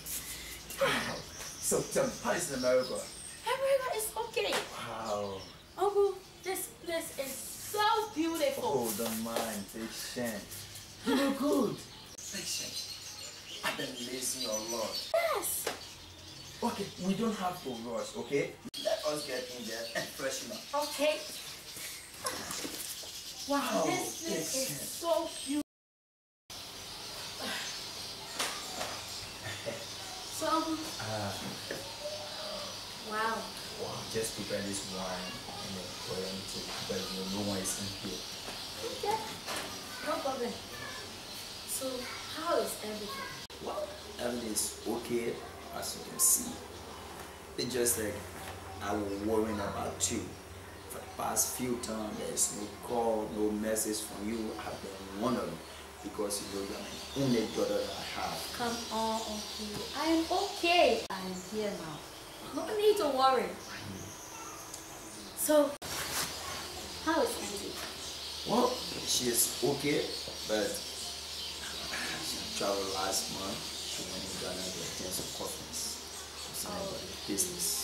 So tell me, how is America? America is okay. Wow. Uncle, this place is so beautiful. Oh, don't mind, patient. You look good. Patient. I've been listening a lot. Yes. Okay, we don't have to rush, okay? Let us get in there and freshen up. Okay. Wow. This place is so beautiful. So, Uh, wow. wow, just prepare this wine and then for them to prepare it. No one is in here. Okay. No problem. So, how is everything? Well, everything is okay, as you can see. It's just like I was worrying about you. For the past few times, there's no call, no message from you. I've been wondering because you know you're the only daughter that I have. Come on, Uncle. I am okay. I am here now. No need to worry. So, how is Auntie? Well, she is okay, but she traveled last month. She went to Ghana to attend some conference. It's about the business.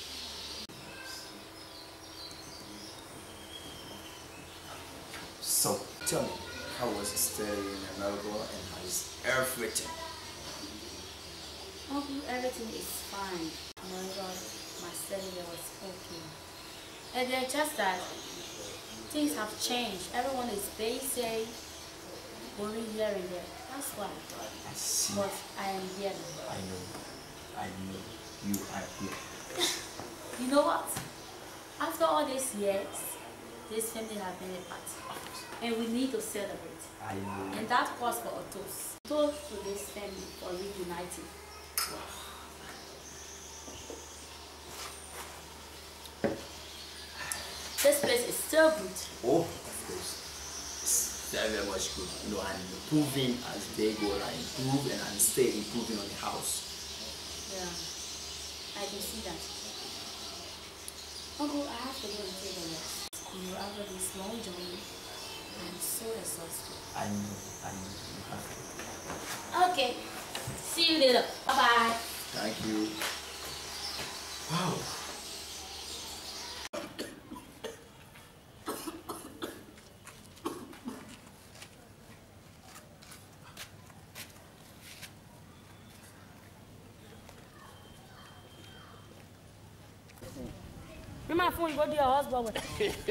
So, tell me, how was the stay in America and how is everything? Uncle, everything is fine. My God, my study was okay. And then just that things have changed. Everyone is busy, going here and there. That's why I thought. I see. But I am here now. I know. I know. You are here. You know what? After all these years, this family has been a party. And we need to celebrate. I know. And that calls for a toast. Toast to this family for reuniting. This place is so good. Oh, of course. It's very, very much good. You know, and improving as they go and improve and, and stay improving on the house. Yeah, I can see that. Uncle, I have to go and take a rest. You know, after this long journey, I'm so exhausted. I know, I know. You have to. Okay, see you later. Bye-bye. Thank you. Wow. Bring my phone, you go to your husband with.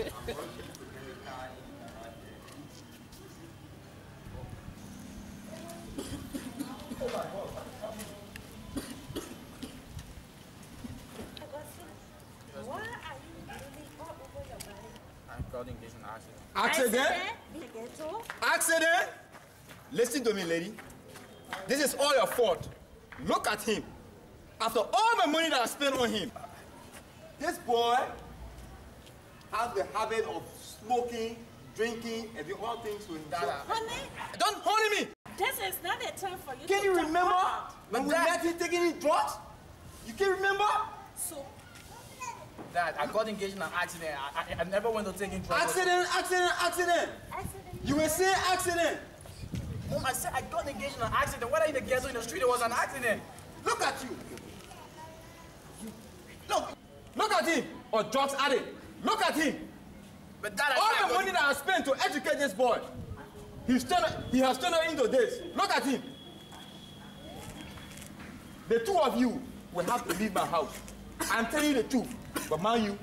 Accident? Accident? Listen to me, lady. This is all your fault. Look at him. After all my money that I spent on him, this boy has the habit of smoking, drinking, and doing all things to himself. Honey? Don't honey me! This is not a time for you Can to you talk remember about. when we met him taking his drugs? You can remember? So, Dad, I got engaged in an accident. I, I, I never went to taking drugs. Accident, accident, accident. accident. You were saying accident. Mom, I said I got engaged in an accident. Whether in the ghetto in the street, it was an accident. Look at you. Look. Look at him. Or drugs addict. Look at him. But Dad, I all said I the got money that I spent to educate this boy, he's turned, he has turned into this. Look at him. The two of you will have to leave my house. I'm telling you the truth. But mind you.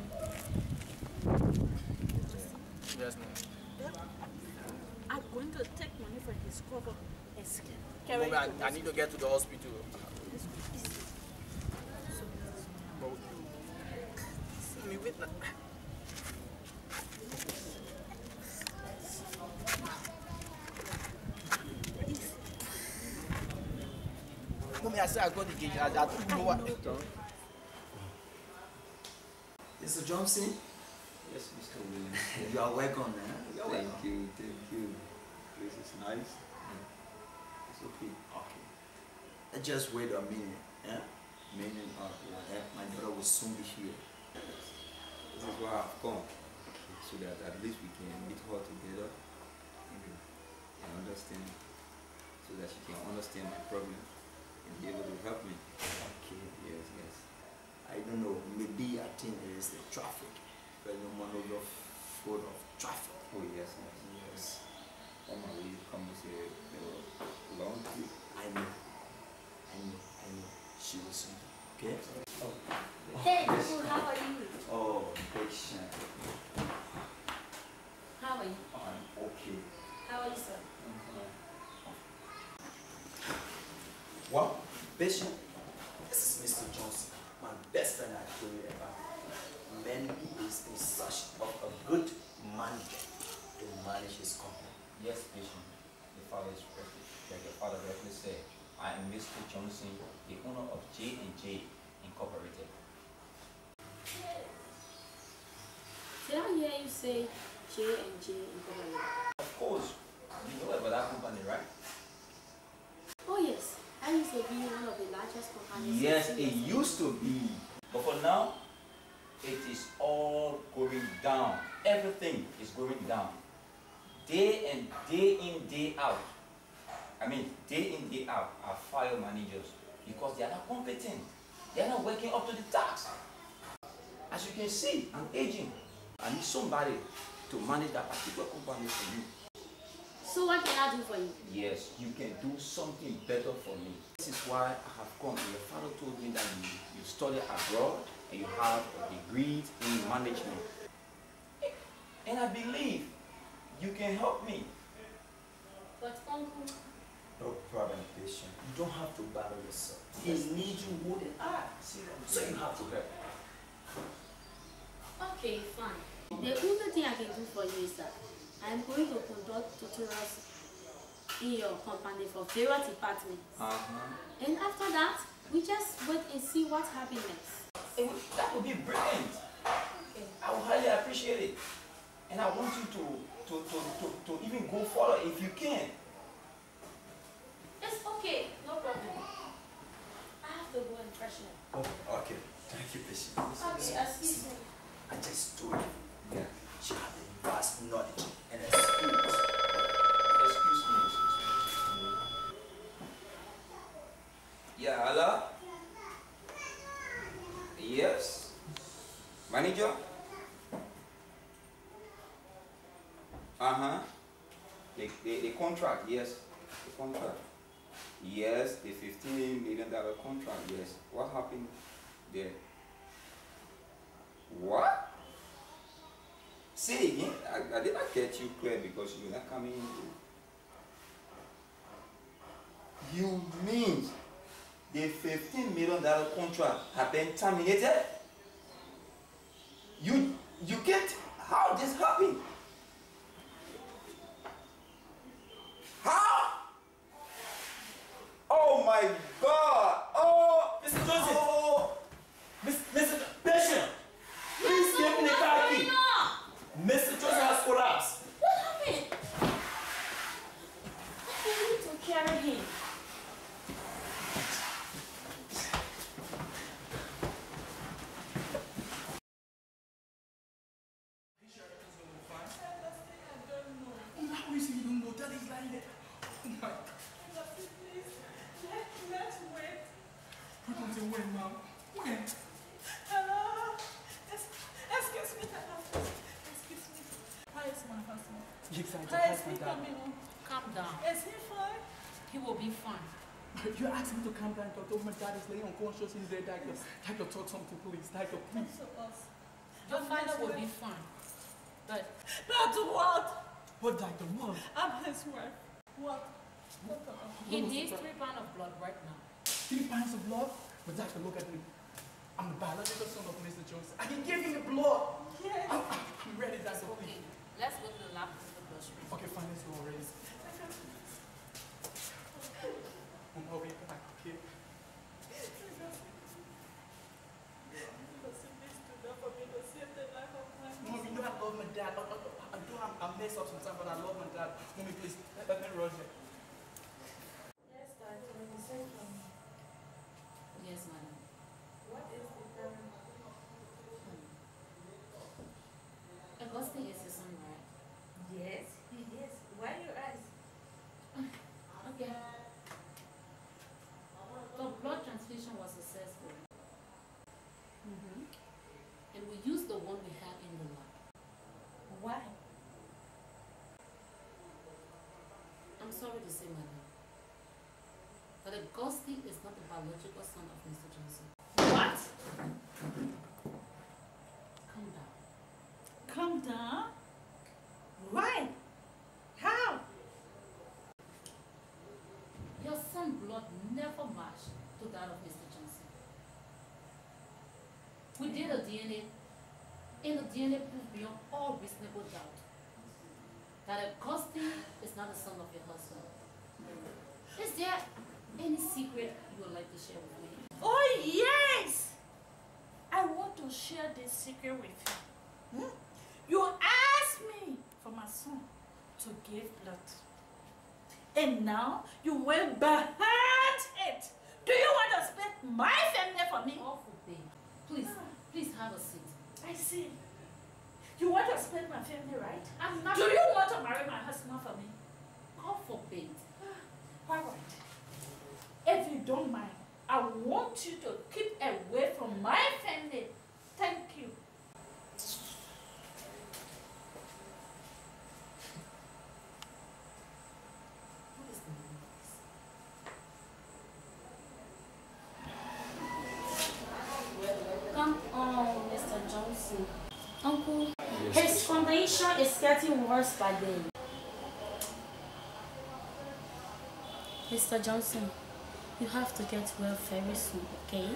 Yes, Mom. I'm going to take money from his cover and scan. Mom, I, I need to get to the hospital. See me with that. Mommy, I said I got engaged. I, I don't know what. Mister Johnson? Yes, Mister Williams. You are welcome, man. You are Thank welcome. you, thank you. This is nice. It's okay. Okay. Uh, Just wait a minute. Yeah? Meaning, uh, Yeah, my daughter will soon be here. this is why I've come. So that at least we can meet her together and understand, so that she can understand my problem and be able to help me. Okay. Yes, yes. I don't know. Maybe I think it is the traffic. But no one of full of traffic. Oh, yes, yes. Yes. On my way, come with a, a long trip. I know. I know. I know. She will soon. Okay? Oh. Hey, Uncle, how are you? Oh, patient. How are you? I'm okay. How are you, sir? Well, Bishop, this is Mister Johnson, my best friend I told you about. Man, he is in search of a good manager to manage his company. Yes, Bishop. The father is perfect. Like your father rightly said, I am Mister Johnson, the owner of J and J Incorporated. Did I hear you say J and J Incorporated? Of course, you know about that company, right? Oh yes, I used to be one of the largest companies. Yes, in it Singapore. used to be. But for now, it is all going down. Everything is going down. Day and day in, day out. I mean, day in, day out are fire managers because they are not competent. They are not working up to the task. As you can see, I'm aging. I need somebody to manage that particular company for me. So what can I do for you? Yes, you can do something better for me. This is why I have come. Your father told me that you, you study abroad and you have a degree in management. And I believe you can help me. But Uncle, No problem, patient. You don't have to battle yourself. He needs you more than I. So you have to help. Okay, fine. The only thing I can do for you is that I'm going to conduct tutorials in your company for various departments. Uh-huh. And after that, we just wait and see what happens next. It would, that would be brilliant. Okay. I would highly appreciate it. And I want you to, to, to, to, to even go further if you can. It's okay, no problem. I have to go and freshen up. Oh, okay. Thank you, patient. Okay, excuse me. I just told you. Yeah. She has a vast knowledge and experience. Excuse me, excuse me. Yeah, hello? Yes? Manager? Uh-huh. The, the, the contract, yes. The contract. Yes, the fifteen million dollar contract, yes. What happened there? What? Say again, I, I did not get you clear because you're not coming in. You mean the fifteen million dollar contract have been terminated? You you get how this happened? How? Oh my God! Oh, Mister Joseph! Oh, Mister Patient! Please give me the car key! Mister Joseph has collapsed! What happened? I need to carry him. How is he don't know that he's lying there? Oh my God. Please, let, let's wait. We're going to win, Mom. When? Hello? Excuse me, hello. Excuse me. How is my husband? Yes, I How is he coming on? Calm down. Is he fine? He will be fine. You're asking me to calm down, doctor. My dad is laying unconscious in there, doctor. Doctor, talk something, please. Doctor, please. Your father will be fine. But Doctor, what? What, doctor? What? I'm his wife. What? What? he needs three pounds of blood right now. Three pounds of blood? But doctor, look at me. I'm the biological son of Mister Jones. I can give him the blood. Yes. I'm, I'm ready, doctor. Okay. Let's go to the lab for the blood stream. Okay, fine. Let's go already. I'll be back, okay? Mommy, you know I love my dad. I, I, I do have, I mess up sometimes, but I love my dad. Mommy, please, let, let me rush it. Yes, Dad. When you sent from me, Yes, madam. what is the problem? Augustine is his son, right? Yes, he is. Why you ask? Okay. The blood transfusion was successful. Mm-hmm. And we used the one we have in the lab. Why? I'm sorry to say, madam, but Augustine is not the biological son of Mister Johnson. What? Calm down. Calm down? Why? How? Your son's blood never matched to that of Mister Johnson. We did a D N A, and the D N A proved beyond all reasonable doubt that Augustine is not the son of your husband. Is there any secret you would like to share with me? Oh, yes! I want to share this secret with you. Hmm? You asked me for my son to give blood. And now you went behind it. Do you want to split my family for me? Awful babe. Please, please have a seat. I see. You want to split my family, right? I'm not. Do you want to marry my husband for me? God forbid. All right. If you don't mind, I want you to keep away from my family. Thank you. What is the meaning of this? Come on, Mister Johnson. Uncle, his condition is getting worse by day. Mister Johnson, you have to get well very soon, okay?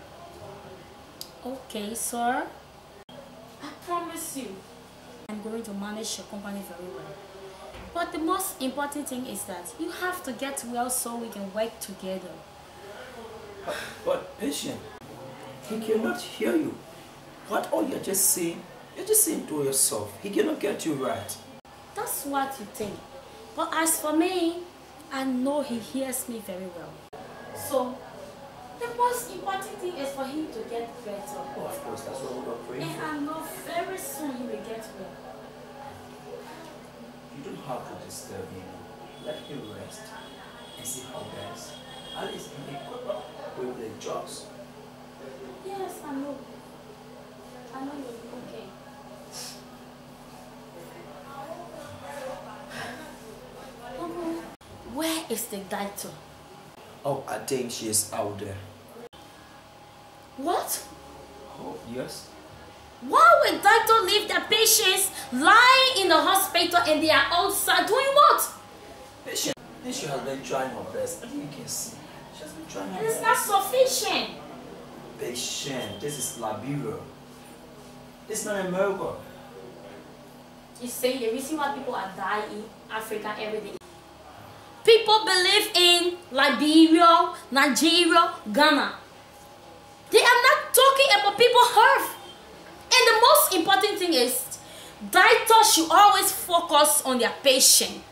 Okay, sir. I promise you, I'm going to manage your company very well. But the most important thing is that you have to get well so we can work together. But, but patient, he cannot hear you. What all you're just saying, you're just saying to yourself. He cannot get you right. That's what you think. But as for me, I know he hears me very well. So, the most important thing is for him to get better. Oh, of course, that's what we're praying And for. I know very soon he will get well. You don't have to disturb him. Let him rest and see how best. At least he may cope up with the jobs. Yes, I know. I know you'll be okay. Uncle, where is the doctor? Oh, I think she is out there. What? Oh, yes. Why would doctor leave their patients lying in the hospital and they are outside doing what? Patient, this she has been trying her best. I think you can see. She has been trying her It is best. not sufficient. Patient, this is Liberia. This is not America. You say the reason why people are dying in Africa every day. People believe in Liberia, Nigeria, Ghana. They are not talking about people's health. And the most important thing is, doctors should always focus on their patient.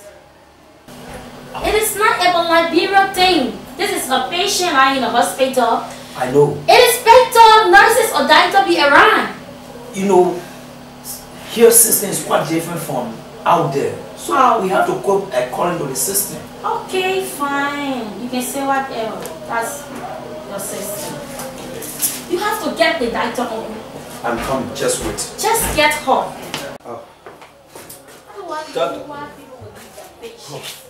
It is not about Liberia thing. This is a patient lying in the hospital. I know. It is better nurses or doctors be around. You know, here system is quite different from out there. So we have to cope according to the system. Okay, fine. You can say whatever. That's your system. You have to get the doctor on. I'm coming, just wait. Just get her. Oh. Doctor. Why people would leave their patients.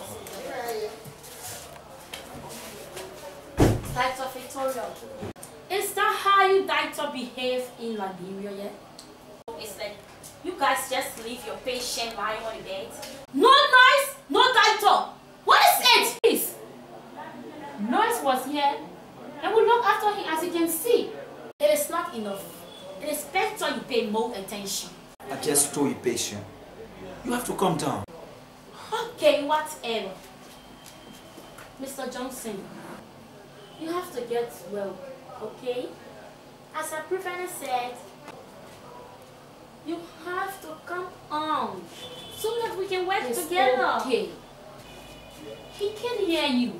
Doctor Victoria, is that how you doctor behave in Liberia yet? It's like you guys just leave your patient lying on the bed. No nurse, no doctor. What is it? Please. Nurse was here and we look after him as you can see. It is not enough. It is better you pay more attention. I just told you, patient. You have to calm down. Okay, whatever. Mister Johnson, you have to get well, okay? As I previously said, you have to come on so that we can work It's together. okay. He can hear you.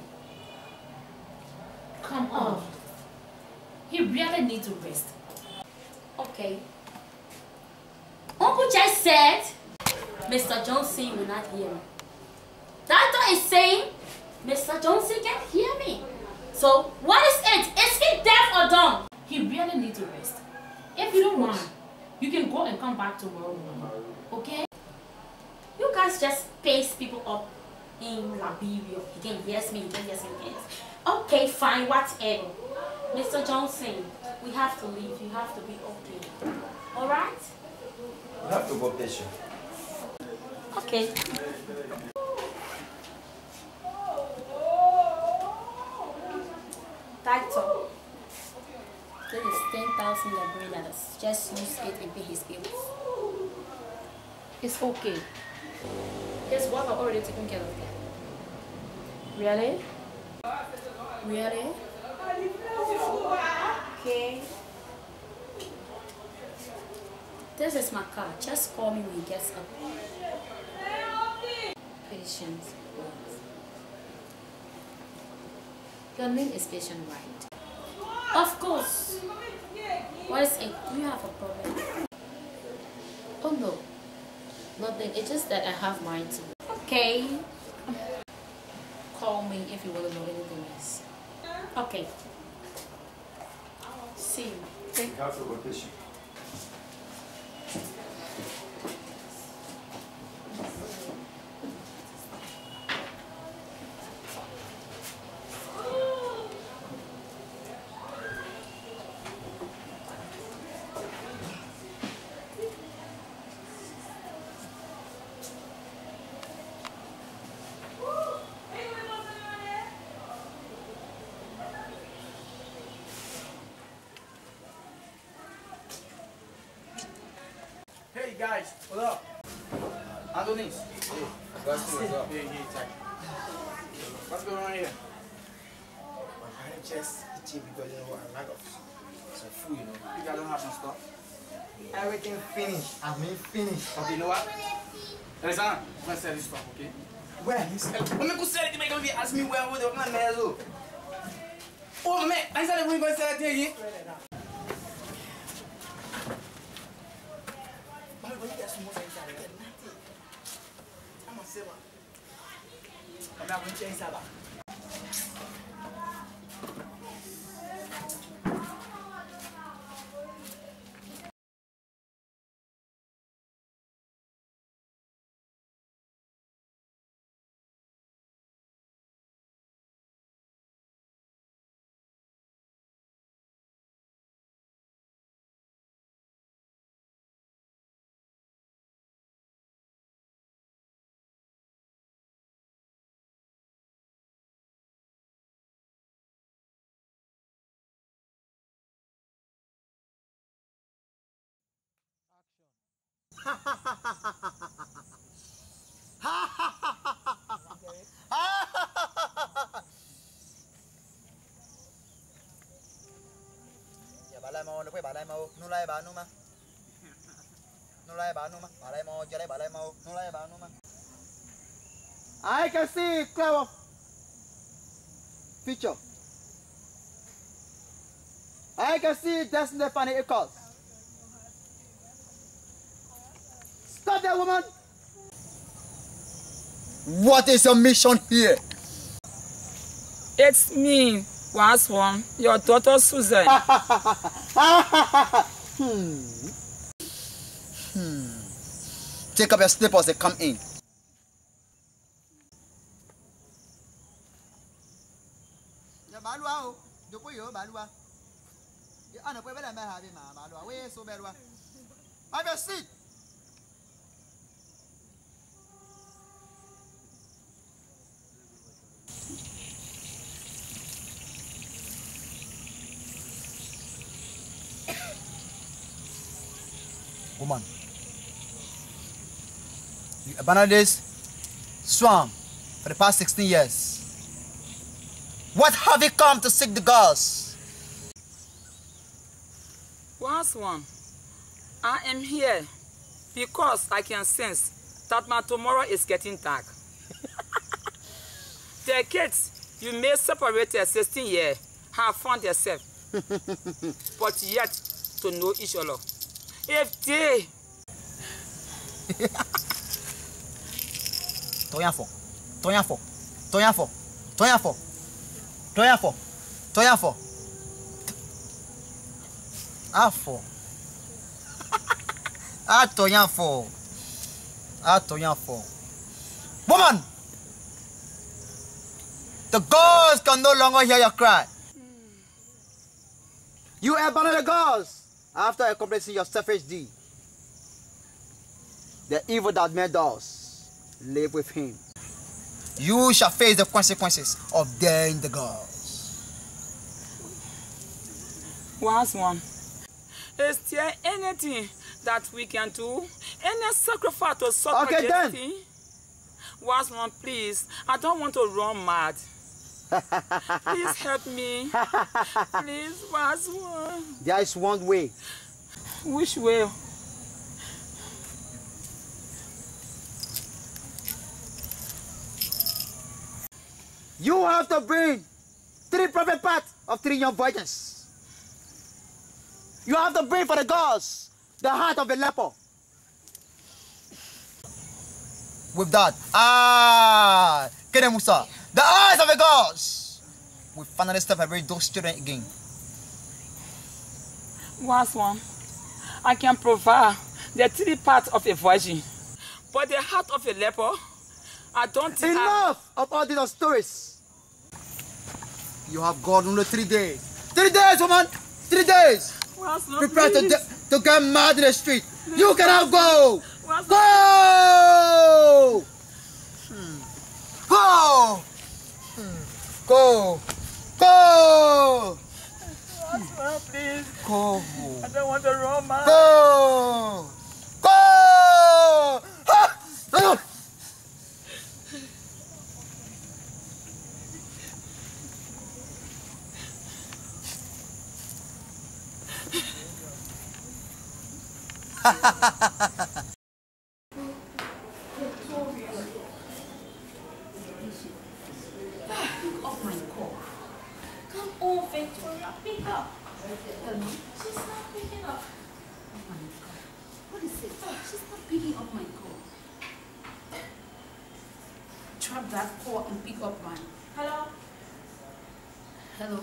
Come on. He really needs to rest. Okay. Uncle just said Mister Johnson will not hear me. Doctor is saying Mister Johnson can hear me. So what is it? Is he deaf or dumb? He really needs to rest. If you don't mind, you can go and come back tomorrow morning. Okay? You guys just pace people up in Liberia. He can yes me, he can yes me, he can yes. Okay, fine, whatever. Mister Johnson, we have to leave. You have to be okay. Alright? You have to go, patient. Okay. Doctor, this is ten thousand Liberian dollars. Just use it and pay his bills. It's okay. His wife are already taking care of that. Really? Really? Okay. This is my car. Just call me when he gets up. Patience. Your name is Patient, right? Of course. What is it? Do you have a problem? Oh no. Nothing. It's just that I have mine too. Okay. Call me if you want to know anything else. Okay. See you. You have to go, patient. guys, hold up. Anthony. Hey, what's up? Hey, hey, check. What's going on here? I'm just eating because you know what, I lack of some food, you know. You guys don't have some stuff? Everything finished. I mean finished. Okay, you know what? Alexander, I'm gonna sell this stuff, okay? Where? You sell it? I'm gonna go sell it to make me ask me where would the man there look. Oh man, I said we're gonna sell it again. I'm gonna get some more inside again. I'm gonna sell it. I'm not gonna change that. Dạ bà Lai Mô, nó quay bà Lai Mô, nó lai bà nó mà. Nó lai bà nó mà, bà Lai Mô, cho đây bà Lai Mô, nó lai bà nó mà. I can see clear feature. I can see Destiny Funny Echoes. Stop that woman! What is your mission here? It's me, Waswan, your daughter Susan. hmm. Hmm. Take up your slippers and come in. Ya balua o, doko yo balua. Ya ana pe bela me ha bi ma balua. We so belua. Have a seat. Woman, you abandoned this swamp for the past sixteen years. What have you come to seek the girls? Waswan, I am here because I can sense that my tomorrow is getting dark. The kids you may separate at sixteen years have found themselves, but yet to know each other. If they Toyafo, Toyafo, Toyafo, Toyafo, Toyafo, Toyafo, Afo, Ah Toyafo, Ah Toyafo. Woman, the girls can no longer hear your cry. You abandon the girls after accomplishing your selfish deed. The evil that made us live with him. You shall face the consequences of daring the girls. Waswan, is there anything that we can do? Any sacrifice to suffer? Okay then. Waswan, please, I don't want to run mad. Please help me. Please, Waswan. There is one way. Which way? You have to bring three private parts of three young virgins. You have to bring for the gods the heart of a leper. With that, ah, Kenemusa, the eyes of the gods will finally separate those children again. Waswan, I can provide the three parts of a virgin, but the heart of a leper, I don't think. Enough I... of all these stories. You have gone only three days. Three days, woman! Three days! Waswan, prepare to, to get mad in the street. Please. You cannot go! Waswan. Go! Hmm. Go! Hmm. Go! Go! Waswan, please. Go! I don't want to run, man. Go! Go! Off my call. Come on, Victoria, pick up. Hello? She's not picking up. Oh my God. What is it? She's not picking up my call. Drop that call and pick up mine. Hello? Hello?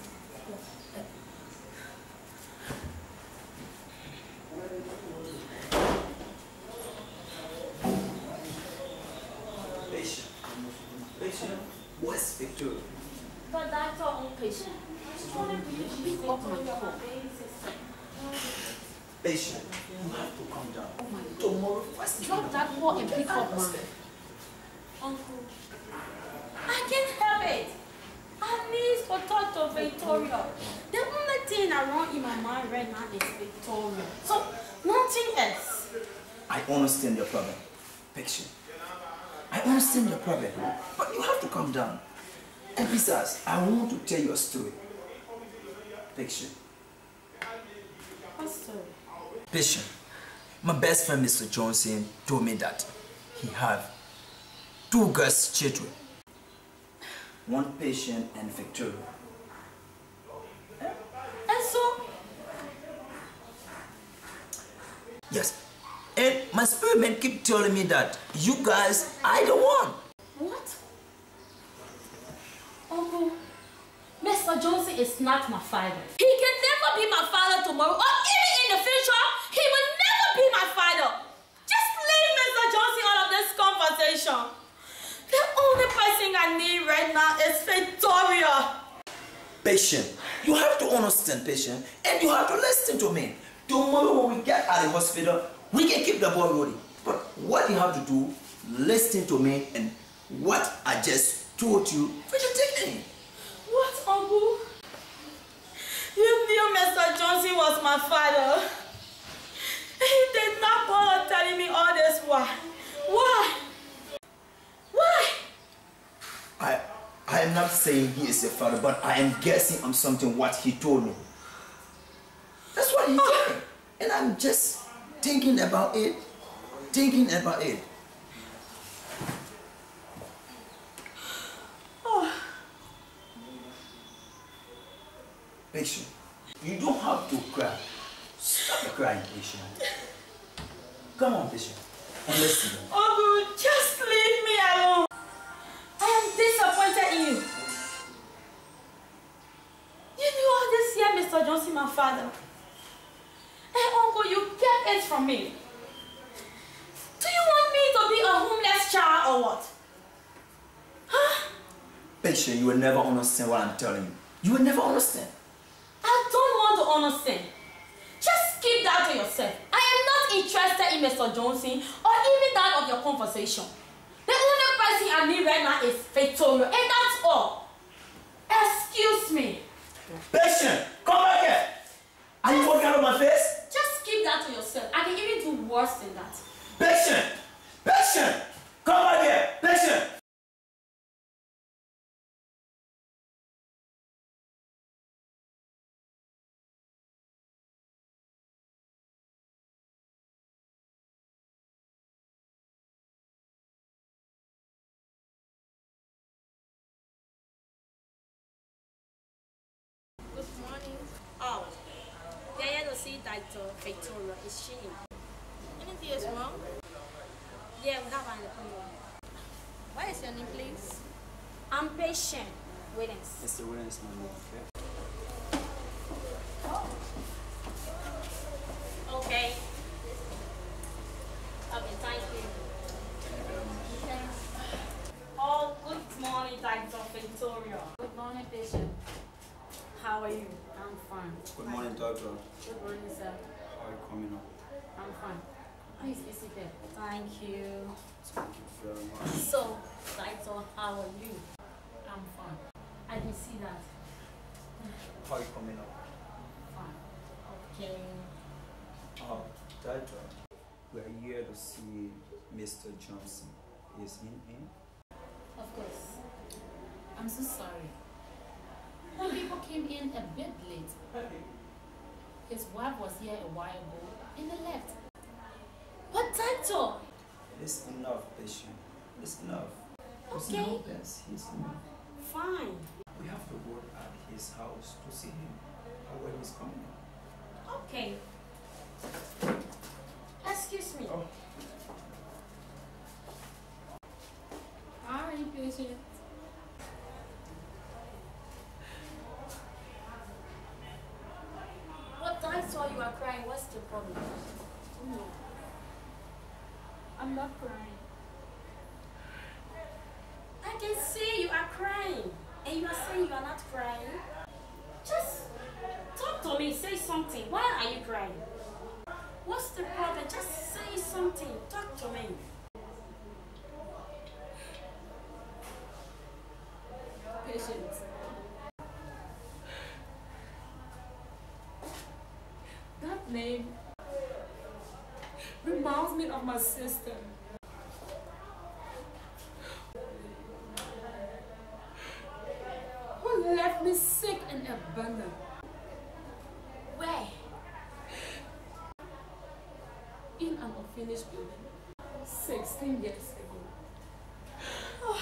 Patient. Patient. What's Victoria? But that's our own patient. She's only really pick up my call. Patient. You have to calm down. Oh my God. Tomorrow, first thing Drop that call and pick up mine. Uncle, I can't help it. I need to talk to Victoria. The only thing around in my mind right now is Victoria. So, nothing else. I understand your problem. Patient. I understand your problem. But you have to calm down. And besides, I want to tell you a story. Patient. What story? Patient. My best friend Mister Johnson told me that he have two girls' children. One patient and Victoria. And so? Yes. And my spirit man keep telling me that you guys are the one. What? Uncle, Mister Johnson is not my father. He can never be my father tomorrow, or even in the future, he will never be my father. Just leave Mister Johnson out of this conversation. The only person I need right now is Victoria. Patient, you have to understand, patient, and you have to listen to me. Tomorrow when we get at the hospital, we can keep the ball rolling. But what you have to do, listen to me and what I just told you, vegetarian. What, Uncle? You knew Mister Johnson was my father. He did not bother telling me all this. Why? Why? Why? I I am not saying he is your father, but I am guessing on something what he told me. That's what he told me. And I'm just thinking about it, thinking about it. Oh. Patient, you don't have to cry. Stop crying, patient. Come on, patient. And listen. Uncle, just leave me alone. I am disappointed in you. You knew all this year, Mister Johnson, my father. And Uncle, you kept it from me. Do you want me to be a homeless child or what? Huh? Patient, you will never understand what I'm telling you. You will never understand. I don't want to understand. Just keep that to yourself. I am not interested in Mister Johnson or even that of your conversation. The only person I need right now is Victoria, and that's all. Excuse me. Patient, come back here. Are you walking out of my face? Just keep that to yourself. I can even do worse than that. Patient, patient, come back here, patient. Good morning. Oh, they're here to see Doctor Victoria. Is she in? Anything is wrong? Yeah, we have an appointment. What is your name, please? I'm patient. Williams. Mister Williams, my name, okay? Okay. Okay, thank you. Oh, good morning, Doctor Victoria. Good morning, patient. How are you? I'm fine. Good morning, doctor. Good morning, sir. How are you coming up? I'm fine. Please be seated. Thank you. Thank you very much. So, Doctor, how are you? I'm fine. I can see that. How are you coming up? Fine. Okay. Oh, doctor, we are here to see Mister Johnson. Is he in? Of course. I'm so sorry. The people came in a bit late. His wife was here a while ago and they left. It's enough, patient. It's enough. Okay. It's enough, yes, he's enough. Fine. We have to go at his house to see him when he's coming. Okay. Excuse me. Oh. Hi, patient. What I saw you are crying. What's the problem? No. I'm not crying. I can see you are crying. And you are saying you are not crying. Just talk to me. Say something. Why are you crying? What's the problem? Just say something. Talk to me. Patient. That name reminds me of my sister. Who left me sick and abandoned. Where? In an unfinished building. sixteen years ago.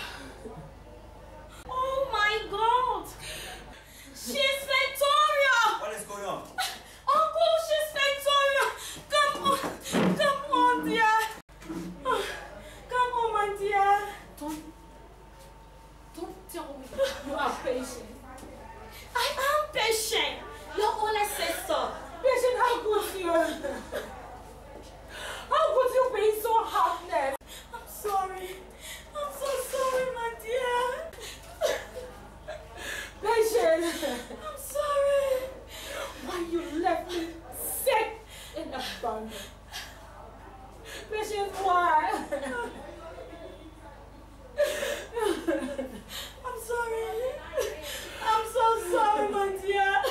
Oh my God! She's Victoria! What is going on? Uncle, she's Victoria! Come on! Come on, dear! Come on, my dear! Don't, don't tell me you are patient. I am patient! Your only sister! Patient, how could you? How could you be so heartless? I'm sorry. I'm so sorry, my dear. Patient! I'm sorry. Why you left me sick and abandoned? Patient, why? I'm sorry. I'm so sorry, my dear.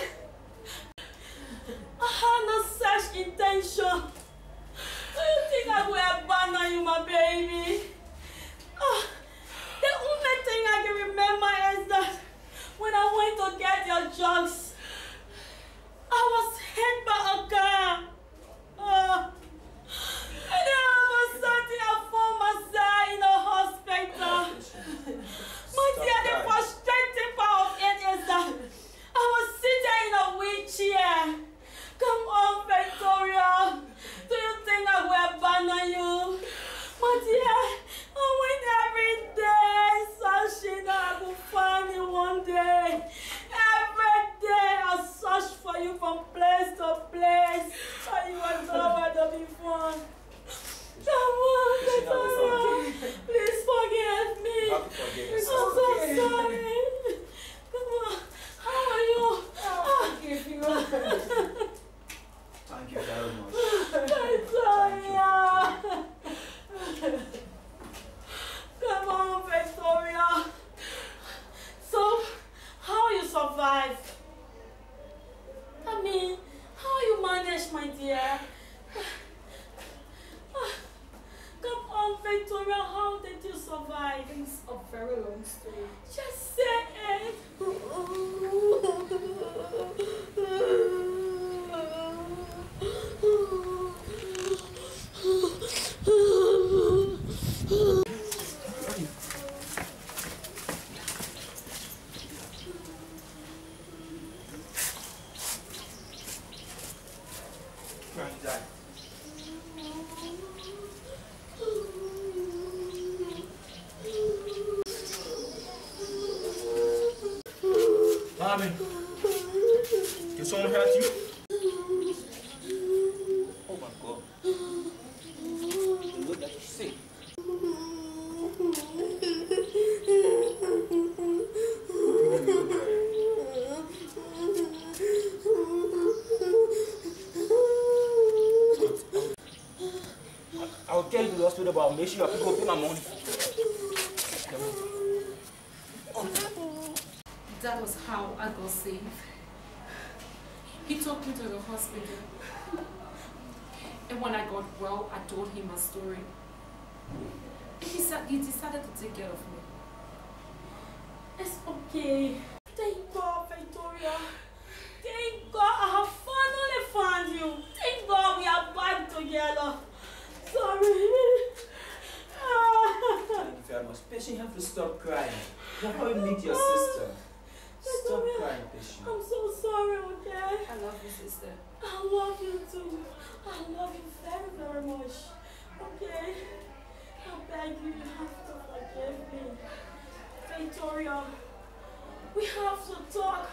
I had no such intention. Do you think I will abandon you, my baby? Ah, the only thing I can remember is that when I went to get your drugs, I was hit by a car. Ah, and then all of a sudden I found myself in a hospital. My dear, the frustrating part of it is that I was sitting in a wheelchair. Come on, Victoria. Do you think I will abandon you? My dear, I went every day searching that I could find you one day. Every day I searched for you from place to place. And you were nowhere to be found. Come on, Victoria. Please forgive me. I'm so sorry. Come on. How are you? I'll forgive you. Thank you very much. Victoria! Come on, Victoria. So, how you survive? I mean, how you manage, my dear? Come on, Victoria, how did you survive? It's a very long story. Just say it. Mommy, did someone hurt you? Oh my God. You look like you're sick. I'll tell you to the hospital, but I'll make sure people pay my money. That was how I got saved. He took me to the hospital. And when I got well, I told him my story. He said he decided to take care of me. It's okay. Thank God, Victoria. Thank God I have finally found you. Thank God we are back together. Sorry. have to stop crying. Before you meet your sister. Stop crying, patient. I'm so sorry, okay? I love you, sister. I love you too. I love you very, very much. Okay? I beg you, you have to forgive me. Victoria, we have to talk.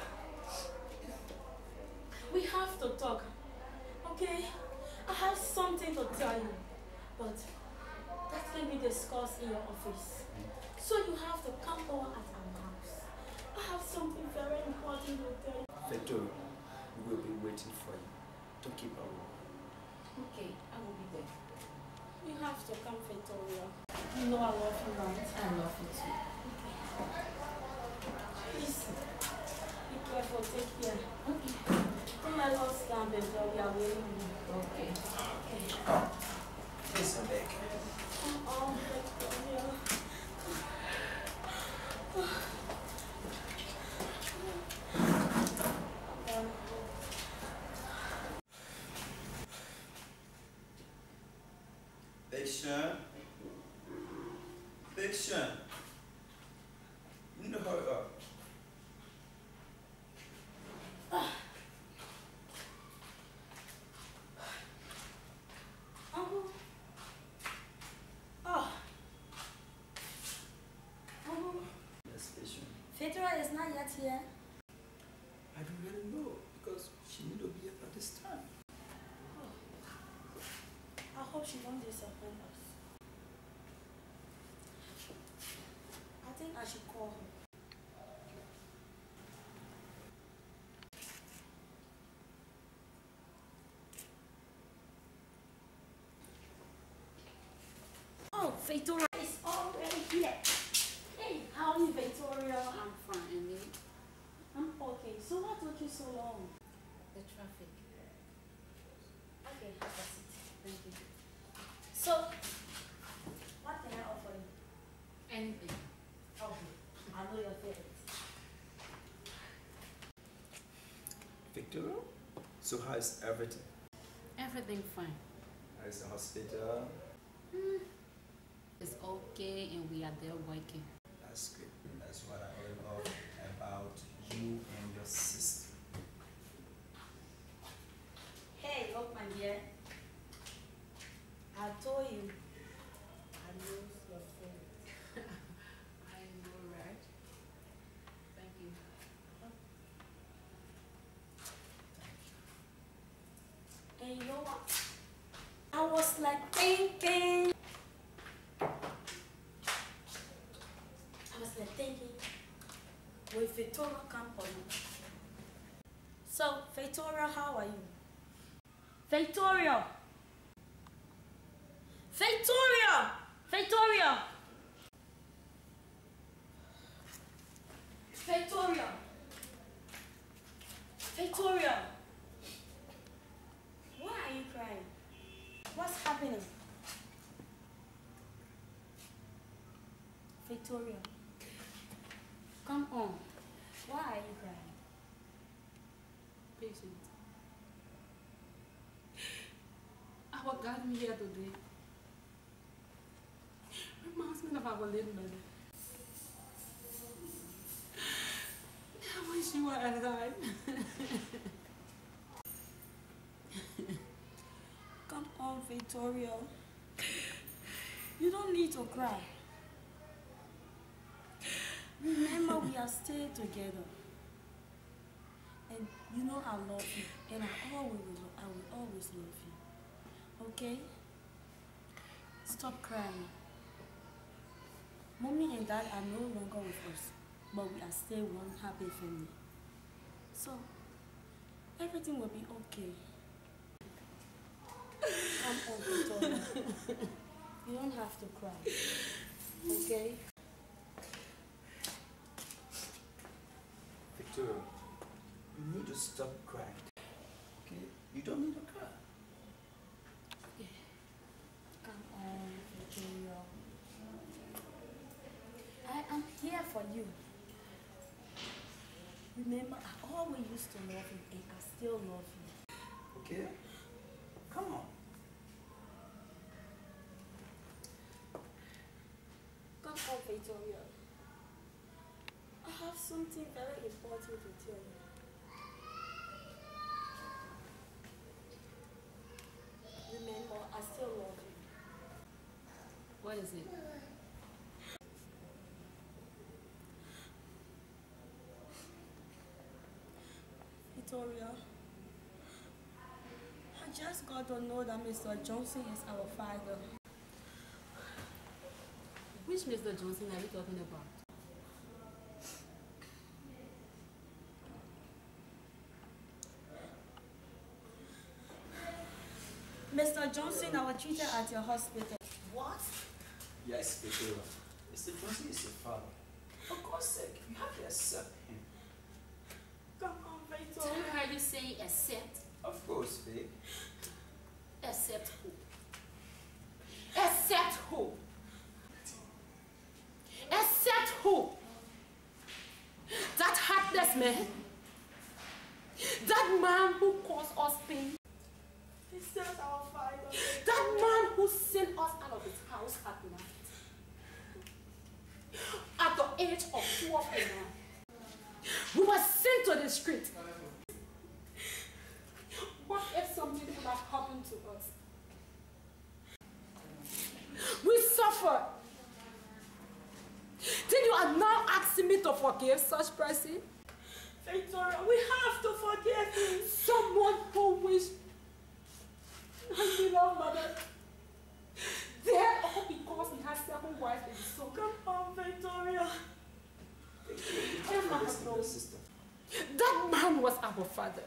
We have to talk. Okay? I have something to tell you. But that can be discussed in your office. So you have to come over at our house. I have something very important to tell you. Victoria, we will be waiting for you. Don't keep her wrong. Okay, I will be there. You have to come, Victoria. You know I love you, right? I love you too. Okay. Please, be careful, take care. Okay. Don't let us down, Victoria. We are waiting you. Okay. Okay. Listen, Nick. Come on, Victoria. Patient. Patient. You need to hurry up. Oh. Oh. Oh. Yes, patient. Victoria is not yet here. I don't really know because she need to be here at this time. I hope she won't disappoint us. I think I should call her. Oh, Victoria is already here. Hey, how are you, Victoria? I'm fine, and you? I'm okay. So what took you so long? The traffic. Okay, have a seat. Thank you. So, what can I offer you? Anything. Okay, I know your favorite. Victoria, so how is everything? Everything fine. How is the hospital? Mm. It's okay, and we are there working. That's good. That's what I love about you and your sister. Hey, look, my dear. I told you I know your favorite. I know, right? Thank you. And you know what? I was like thinking. I was like thinking, will Victoria come for you? So, Victoria, how are you? Victoria! Victoria! Victoria! Victoria! Victoria! Why are you crying? What's happening? Victoria, come on. Why are you crying? Patient. Our garden here today reminds me of our late mother. I wish you were alive. Come on, Victoria. You don't need to cry. Remember, we are still together. And you know I love you. And I always will, I will always love you. Okay? Stop crying. Mommy and Dad are no longer with us. But we are still one happy family. So, everything will be okay. Come on, Victoria. You don't have to cry. Okay? Victoria, you need to stop crying. Okay? You don't need to cry. Come on, Victoria. I am here for you. Remember, I always used to love you and I still love you. Okay? Come on. Come Oh, Victoria. I have something very important to tell you. Remember, I still love you. What is it? Victoria, I just got to know that Mister Johnson is our father. Which Mister Johnson are you talking about? Mister Johnson, our tutor at your hospital. What? Yes, Victoria. Mister Johnson is your father. For God's sake, you have to accept him. Come on, Victoria. Did I hear you say accept? Of course, babe. Accept who? Accept who? Accept who? That heartless man? That man who caused us pain? He says our father. That man who sent us out of his house at night. At the age of twelve and nine. We were sent to the street. What if something would have happened to us? We suffered. Then you are now asking me to forgive such person? Victoria, we have to forgive him. Someone who wished my beloved mother dead all because he has seven wives and son. Come on, Victoria. That man was our father.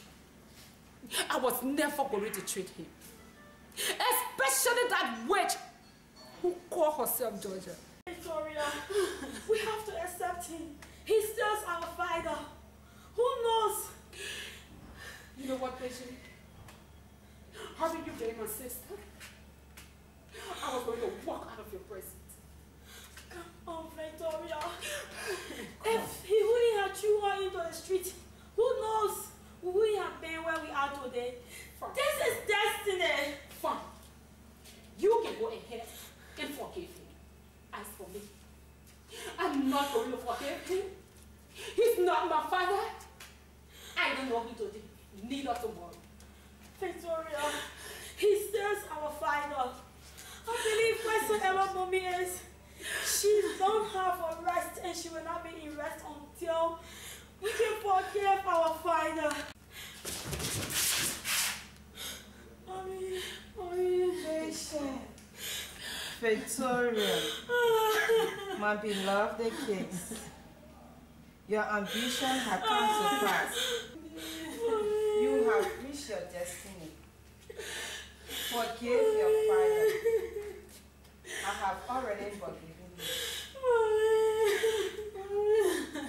I was never going to treat him. Especially that witch who called herself Georgia. Victoria, we have to accept him. He still our father. Who knows? You know what, patient? How did you blame my sister? I was going to walk out of your presence. Come on, Victoria. If he wouldn't have threw her into the street, who knows? We wouldn't have been where we are today. Fine. This is destiny. Fine. You can go ahead and forgive him. As for me, I'm not going to forgive him. He's not my father. I don't know him today, neither tomorrow. Victoria, he still our father. I believe wheresoever mommy is, she don't have a rest and she will not be in rest until we can forgive our father. Mommy, mommy. Patient. Victoria, my beloved kids, your ambition has come to pass. You have reached your destiny. Forgive your father. I have already forgiven you.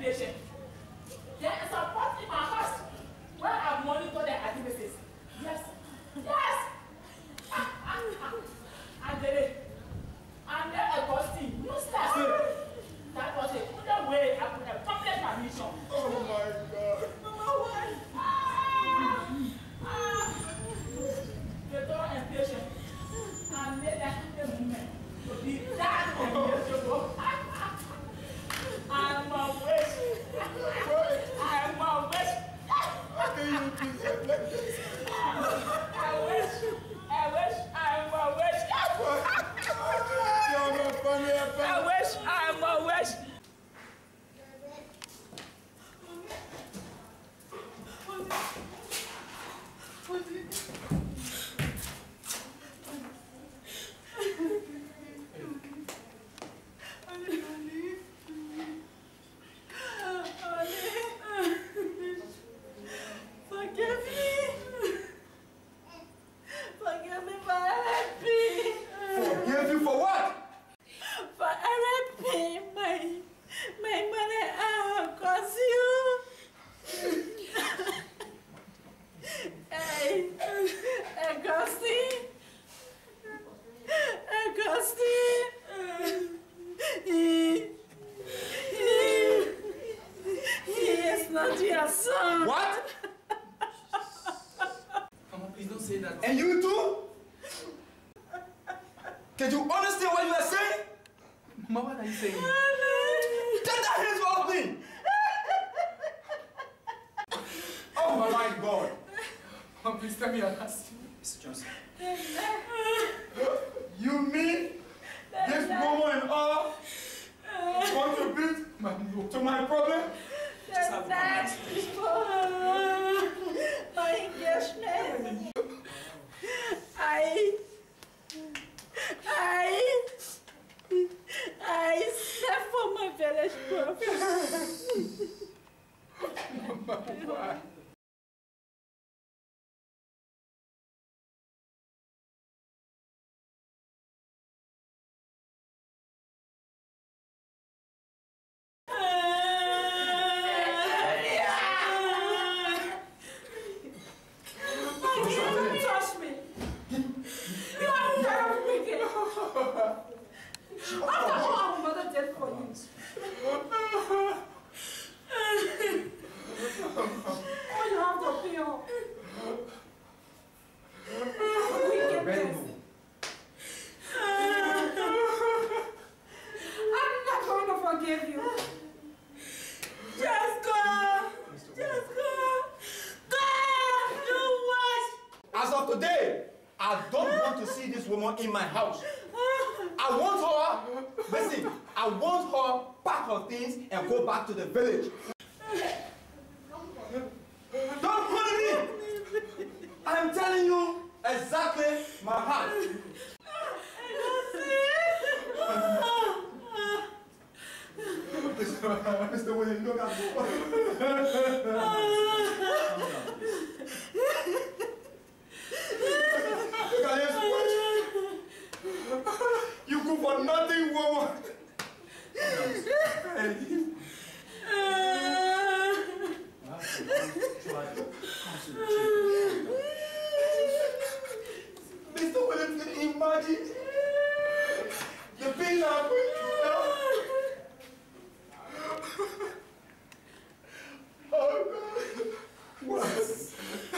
patient. There is a pot in my house where I monitor their activities. Yes. Yes. I did it. And then I got seen. You start. That was the only way I could have complete my mission. Oh my God. Mama, why? Ah, ah. The door and patient. I made that the moment to be that and years ago. I'm a wish. I'm a wish. How can you do that like this? I wish. I wish. I'm a wish. You're not funny, I wish. I'm a wish. Forgive me. Forgive me for everything. Forgive you for what? For everything, my my money I have cost you. Hey, Augustine. Augustine. He, he, he is not your son. What? Mama, please don't say that. And you too? Can you understand what you are saying? Mama, what are you saying? Get that hands off me! Oh my God! Mama, please tell me I'm asking. Mister Johnson. You mean this woman and all contribute to my problem? The next before my engagement, I, I, I slept for my village prophet. Mama, why? In my house. I want her, listen, I want her pack her things and go back to the village. Don't put me! I'm telling you exactly my heart. Mister William, look at you go for nothing, woman. Mister Williams, can you imagine the pain I'm going through now? Oh, God. What?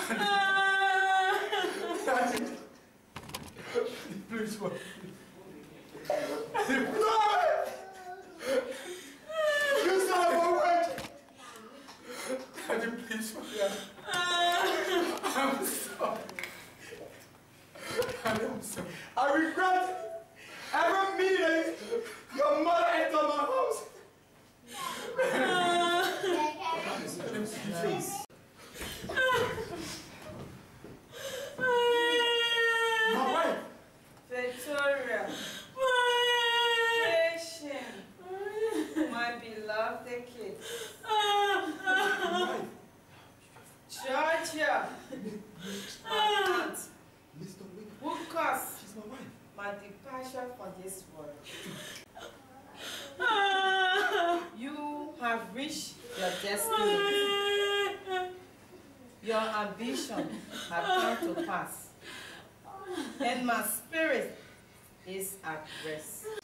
Daddy. Please, what? No! You son of a witch! Daddy, please, forgive me. I'm sorry. Daddy, I'm sorry. I regret every meeting your mother entered my house. Please. My wife. Victoria. Patient. My beloved kids. Georgia. My aunt. Who caused my departure from this world. You have have reached your destiny. Your ambition has come to pass, and my spirit is at rest.